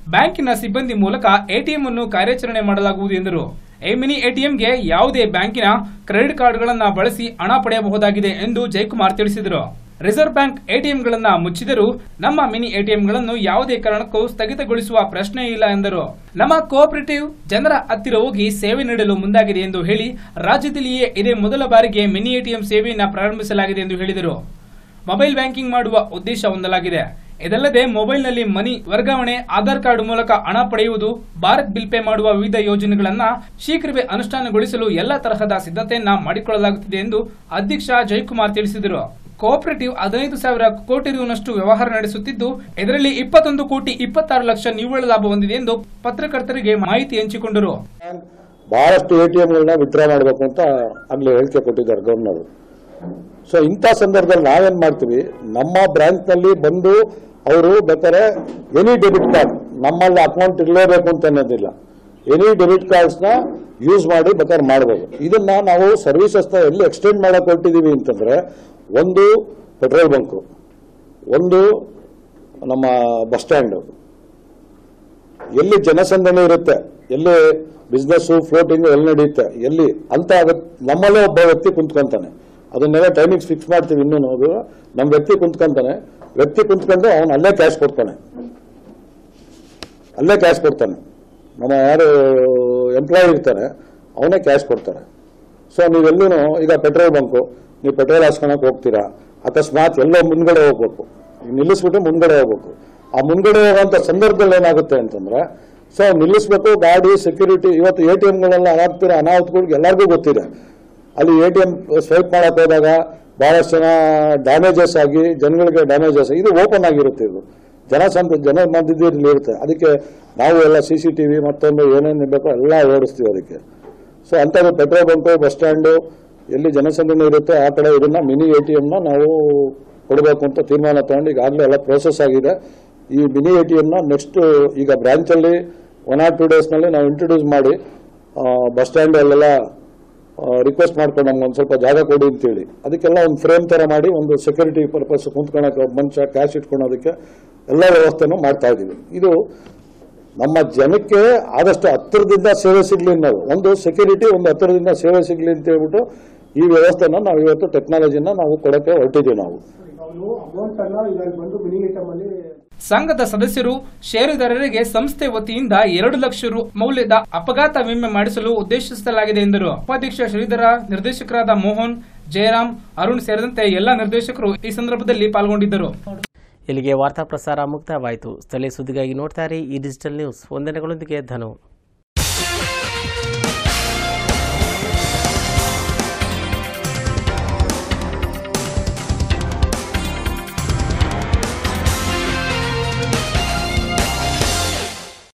ಬ್ಯಾಂಕಿನ ಸಿಬ್ಬಂದಿ ಮೂಲಕ ಎಟಿಎಂ ಅನ್ನು ಕಾರ್ಯಾಚರಣೆ ಮಾಡಲಾಗುವುದು ಎಂದರು. ಈ ಮಿನಿ ಎಟಿಎಂಗೆ ಯಾವುದೇ ಬ್ಯಾಂಕಿನ ಕ್ರೆಡಿಟ್ ಕಾರ್ಡ್ಗಳನ್ನು ಬಳಸಿ ಹಣ ಪಡೆಯಬಹುದಾಗಿದೆ ಎಂದು ಜಯಕುಮಾರ್ ತಿಳಿಸಿದರು. ರಿಸರ್ವ್ ಬ್ಯಾಂಕ್ ಎಟಿಎಂಗಳನ್ನು ಮುಚ್ಚಿದರೂ ನಮ್ಮ ಮಿನಿ ಎಟಿಎಂಗಳನ್ನು ಯಾವುದೇ ಕಾರಣಕ್ಕೂ ಸ್ಥಗಿತಗೊಳಿಸುವ ಪ್ರಶ್ನೆ ಇಲ್ಲ ಎಂದರು. ನಮ್ಮ ಕೋಆಪರೇಟಿವ್ ಜನರ ಹತ್ತಿರ ಹೋಗಿ ಸೇವೆ ನೀಡಲು ಮುಂದಾಗಿದೆ ಎಂದು ಹೇಳಿ ರಾಜ್ಯದಲ್ಲಿಯೇ ಇದೇ ಮೊದಲ ಬಾರಿಗೆ ಮಿನಿ ಎಟಿಎಂ ಸೇವೆಯನ್ನು ಪ್ರಾರಂಭಿಸಲಾಗಿದೆ ಎಂದು ಹೇಳಿದರು. ಮೊಬೈಲ್ ಬ್ಯಾಂಕಿಂಗ್ ಮಾಡುವ ಉದ್ದೇಶ ಹೊಂದಲಾಗಿದೆ. ಇದಲ್ಲದೆ ಮೊಬೈಲ್ನಲ್ಲಿ ಮನಿ ವರ್ಗಾವಣೆ, ಆಧಾರ್ ಕಾರ್ಡ್ ಮೂಲಕ ಹಣ ಪಡೆಯುವುದು, ಭಾರತ್ ಬಿಲ್ ಪೇ ಮಾಡುವ ವಿವಿಧ ಯೋಜನೆಗಳನ್ನು ಶೀಘ್ರವೇ ಅನುಷ್ಠಾನಗೊಳಿಸಲು ಎಲ್ಲ ತರಹದ ಸಿದ್ಧತೆಯನ್ನ ಮಾಡಿಕೊಳ್ಳಲಾಗುತ್ತಿದೆ ಎಂದು ಅಧ್ಯಕ್ಷ ಜಯಕುಮಾರ್ ತಿಳಿಸಿದರು. ಕೋಆಪರೇಟಿವ್ 15,000 ಕೋಟಿ ರೂನಷ್ಟು ವ್ಯವಹಾರ ನಡೆಸುತ್ತಿದ್ದು, ಇದರಲ್ಲಿ 21,26,00,000 ನಿವ್ವಳ ಲಾಭ ಹೊಂದಿದೆ ಎಂದು ಪತ್ರಕರ್ತರಿಗೆ ಮಾಹಿತಿ ಹಂಚಿಕೊಂಡರು. ಬಹಳಷ್ಟು ಎಟಿಎಂಗಳನ್ನ ವಿತ್ಡ್ರಾ ಮಾಡಬೇಕು ಅಂತ ಆಗ್ಲೇ ಹೇಳಿಕೆ ಕೊಟ್ಟಿದ್ದಾರೆ ಗವರ್ನರ್. ಸೊ ಇಂಥ ಸಂದರ್ಭದಲ್ಲಿ ನಾವೇನ್ ಮಾಡ್ತೀವಿ, ನಮ್ಮ ಬ್ರಾಂಚ್ ನಲ್ಲಿ ಬಂದು ಅವರು ಬೇಕಾದ್ರೆ ಎನಿ ಡೆಬಿಟ್ ಕಾರ್ಡ್ ನಮ್ಮಲ್ಲಿ ಅಕೌಂಟ್ ಇರಲೇಬೇಕು ಅಂತ ಅನ್ನೋದಿಲ್ಲ, ಎನಿ ಡೆಬಿಟ್ ಕಾರ್ಡ್ಸ್ ನ ಯೂಸ್ ಮಾಡಿ ಬೇಕಾದ್ರೆ ಮಾಡಬಹುದು. ಇದನ್ನ ನಾವು ಸರ್ವಿಸಸ್ ನ ಎಲ್ಲಿ ಎಕ್ಸ್ಟೆಂಡ್ ಮಾಡಕ್ ಹೊರಟಿದೀವಿ ಅಂತಂದ್ರೆ, ಒಂದು ಪೆಟ್ರೋಲ್ ಬಂಕ್, ಒಂದು ನಮ್ಮ ಬಸ್ ಸ್ಟ್ಯಾಂಡ್, ಎಲ್ಲಿ ಜನಸಂದಣಿ ಇರುತ್ತೆ, ಎಲ್ಲಿ ಬಿಸ್ನೆಸ್ ಫ್ಲೋಟಿಂಗ್ ಎಲ್ಲಿ ನಡೆಯುತ್ತೆ, ಎಲ್ಲಿ ಅಂತ ನಮ್ಮಲ್ಲೇ ಒಬ್ಬ ವ್ಯಕ್ತಿ ಕುಂತ್ಕೊಂತಾನೆ. ಅದನ್ನೆಲ್ಲ ಟೈಮಿಂಗ್ಸ್ ಫಿಕ್ಸ್ ಮಾಡ್ತೀವಿ. ಇನ್ನೂ ನಮ್ಮ ವ್ಯಕ್ತಿ ಕುಂತ್ಕೊಂತಾನೆ, ವ್ಯಕ್ತಿ ಕುಂತ್ಕೊಂಡು ಅವನು ಅಲ್ಲೇ ಕ್ಯಾಶ್ ಕೊಡ್ತಾನೆ. ನಮ್ಮ ಯಾರು ಎಂಪ್ಲಾಯಿ ಇರ್ತಾರೆ ಅವನೇ ಕ್ಯಾಶ್ ಕೊಡ್ತಾರೆ. ಸೊ ನೀವೆಲ್ಲೂ ಈಗ ಪೆಟ್ರೋಲ್ ಬಂಕು, ನೀವು ಪೆಟ್ರೋಲ್ ಹಾಸ್ಕೊಳಕ್ ಹೋಗ್ತೀರಾ, ಅಕಸ್ಮಾತ್ ಎಲ್ಲೋ ಮುಂದ್ಗಡೆ ಹೋಗ್ಬೇಕು, ನಿಲ್ಲಿಸ್ಬಿಟ್ಟು ಮುಂದ್ಗಡೆ ಹೋಗ್ಬೇಕು. ಆ ಮುಂದ್ಗಡೆ ಹೋಗುವಂತ ಸಂದರ್ಭದಲ್ಲಿ ಏನಾಗುತ್ತೆ ಅಂತಂದ್ರೆ, ಸೊ ನಿಲ್ಲಿಸ್ಬೇಕು, ಗಾಡಿ ಸೆಕ್ಯೂರಿಟಿ. ಇವತ್ತು ಎಟಿಎಂಗಳೆಲ್ಲ ಆಗ್ತಿರೋ ಅನಾಹುತಗಳಿಗೆ ಎಲ್ಲರಿಗೂ ಗೊತ್ತಿದೆ. ಅಲ್ಲಿ ಎಟಿಎಂ ಸ್ವೈಪ್ ಮಾಡಕ್ ಹೋದಾಗ ಬಹಳಷ್ಟು ಜನ ಡ್ಯಾಮೇಜಸ್ ಆಗಿ ಜನಗಳಿಗೆ ಡ್ಯಾಮೇಜಸ್, ಇದು ಓಪನ್ ಆಗಿರುತ್ತೆ. ಇದು ಜನ ಮಧ್ಯದಲ್ಲಿ ಇರುತ್ತೆ. ಅದಕ್ಕೆ ನಾವು ಎಲ್ಲ CCTV ಮತ್ತೊಂದು ಏನೇನು ಬೇಕೋ ಎಲ್ಲ ಓಡಿಸ್ತೀವಿ ಅದಕ್ಕೆ. ಸೊ ಅಂಥದ್ದು ಪೆಟ್ರೋಲ್ ಬಂಕು, ಬಸ್ ಸ್ಟ್ಯಾಂಡು, ಎಲ್ಲಿ ಜನಸಂದಣಿ ಇರುತ್ತೆ ಆ ಕಡೆ ಇದನ್ನ ಮಿನಿ ಎಟಿಎಂನ ನಾವು ಕೊಡಬೇಕು ಅಂತ ತೀರ್ಮಾನ ತಗೊಂಡು ಈಗಾಗಲೇ ಎಲ್ಲ ಪ್ರೋಸೆಸ್ ಆಗಿದೆ. ಈ ಮಿನಿ ಎಟಿಎಂನ ನೆಕ್ಸ್ಟ್ ಈಗ ಬ್ರಾಂಚಲ್ಲಿ 1 or 2 ಡೇಸ್ನಲ್ಲಿ ನಾವು ಇಂಟ್ರೊಡ್ಯೂಸ್ ಮಾಡಿ ಬಸ್ ಸ್ಟ್ಯಾಂಡ್ ಅಲ್ಲೆಲ್ಲ ರಿಕ್ವೆಸ್ಟ್ ಮಾಡ್ಕೊಂಡು ನಮ್ಗೆ ಒಂದು ಸ್ವಲ್ಪ ಜಾಗ ಕೊಡಿ ಅಂತೇಳಿ ಅದಕ್ಕೆಲ್ಲ ಒಂದು ಫ್ರೇಮ್ ತರ ಮಾಡಿ ಒಂದು ಸೆಕ್ಯೂರಿಟಿ ಪರ್ಪಸ್ ಕುಂತ್ಕೊಳ್ಳೋಕೆ ಮನುಷ್ಯ ಕ್ಯಾಶ್ ಇಟ್ಕೊಳ್ಳೋದಕ್ಕೆ ಎಲ್ಲ ವ್ಯವಸ್ಥೆನೂ ಮಾಡ್ತಾ ಇದ್ದೀವಿ. ಇದು ನಮ್ಮ ಜನಕ್ಕೆ ಆದಷ್ಟು ಹತ್ತಿರದಿಂದ ಸೇವೆ ಸಿಗ್ಲಿ ಅನ್ನೋದು ಒಂದು ಸೆಕ್ಯೂರಿಟಿ, ಒಂದು ಹತ್ತಿರದಿಂದ ಸೇವೆ ಸಿಗ್ಲಿ ಅಂತ ಹೇಳ್ಬಿಟ್ಟು ಈ ವ್ಯವಸ್ಥೆನ ನಾವು ಇವತ್ತು ಟೆಕ್ನಾಲಜಿನ ನಾವು ಕೊಡಕ್ಕೆ ಹೊರಟಿದ್ದೀವಿ. ನಾವು ಸಂಘದ ಸದಸ್ಯರು ಷೇರುದಾರರಿಗೆ ಸಂಸ್ಥೆ ವತಿಯಿಂದ 2 ಲಕ್ಷ ರು ಮೌಲ್ಯದ ಅಪಘಾತ ವಿಮೆ ಮಾಡಿಸಲು ಉದ್ದೇಶಿಸಲಾಗಿದೆ ಎಂದರು. ಉಪಾಧ್ಯಕ್ಷ ಶ್ರೀಧರ, ನಿರ್ದೇಶಕರಾದ ಮೋಹನ್, ಜಯರಾಮ್, ಅರುಣ್ ಸೇರಿದಂತೆ ಎಲ್ಲ ನಿರ್ದೇಶಕರು ಈ ಸಂದರ್ಭದಲ್ಲಿ ಪಾಲ್ಗೊಂಡಿದ್ದರು. ಇಲ್ಲಿಗೆ ವಾರ್ತಾ ಪ್ರಸಾರ ಮುಕ್ತಾಯವಾಯಿತು. ಸ್ಥಳೀಯ ಸುದ್ದಿಗಾಗಿ ನೋಡ್ತಾ ಇರಿ ಈ ಡಿಜಿಟಲ್ ನ್ಯೂಸ್. ವಂದನೆಗಳೊಂದಿಗೆ ಧನು.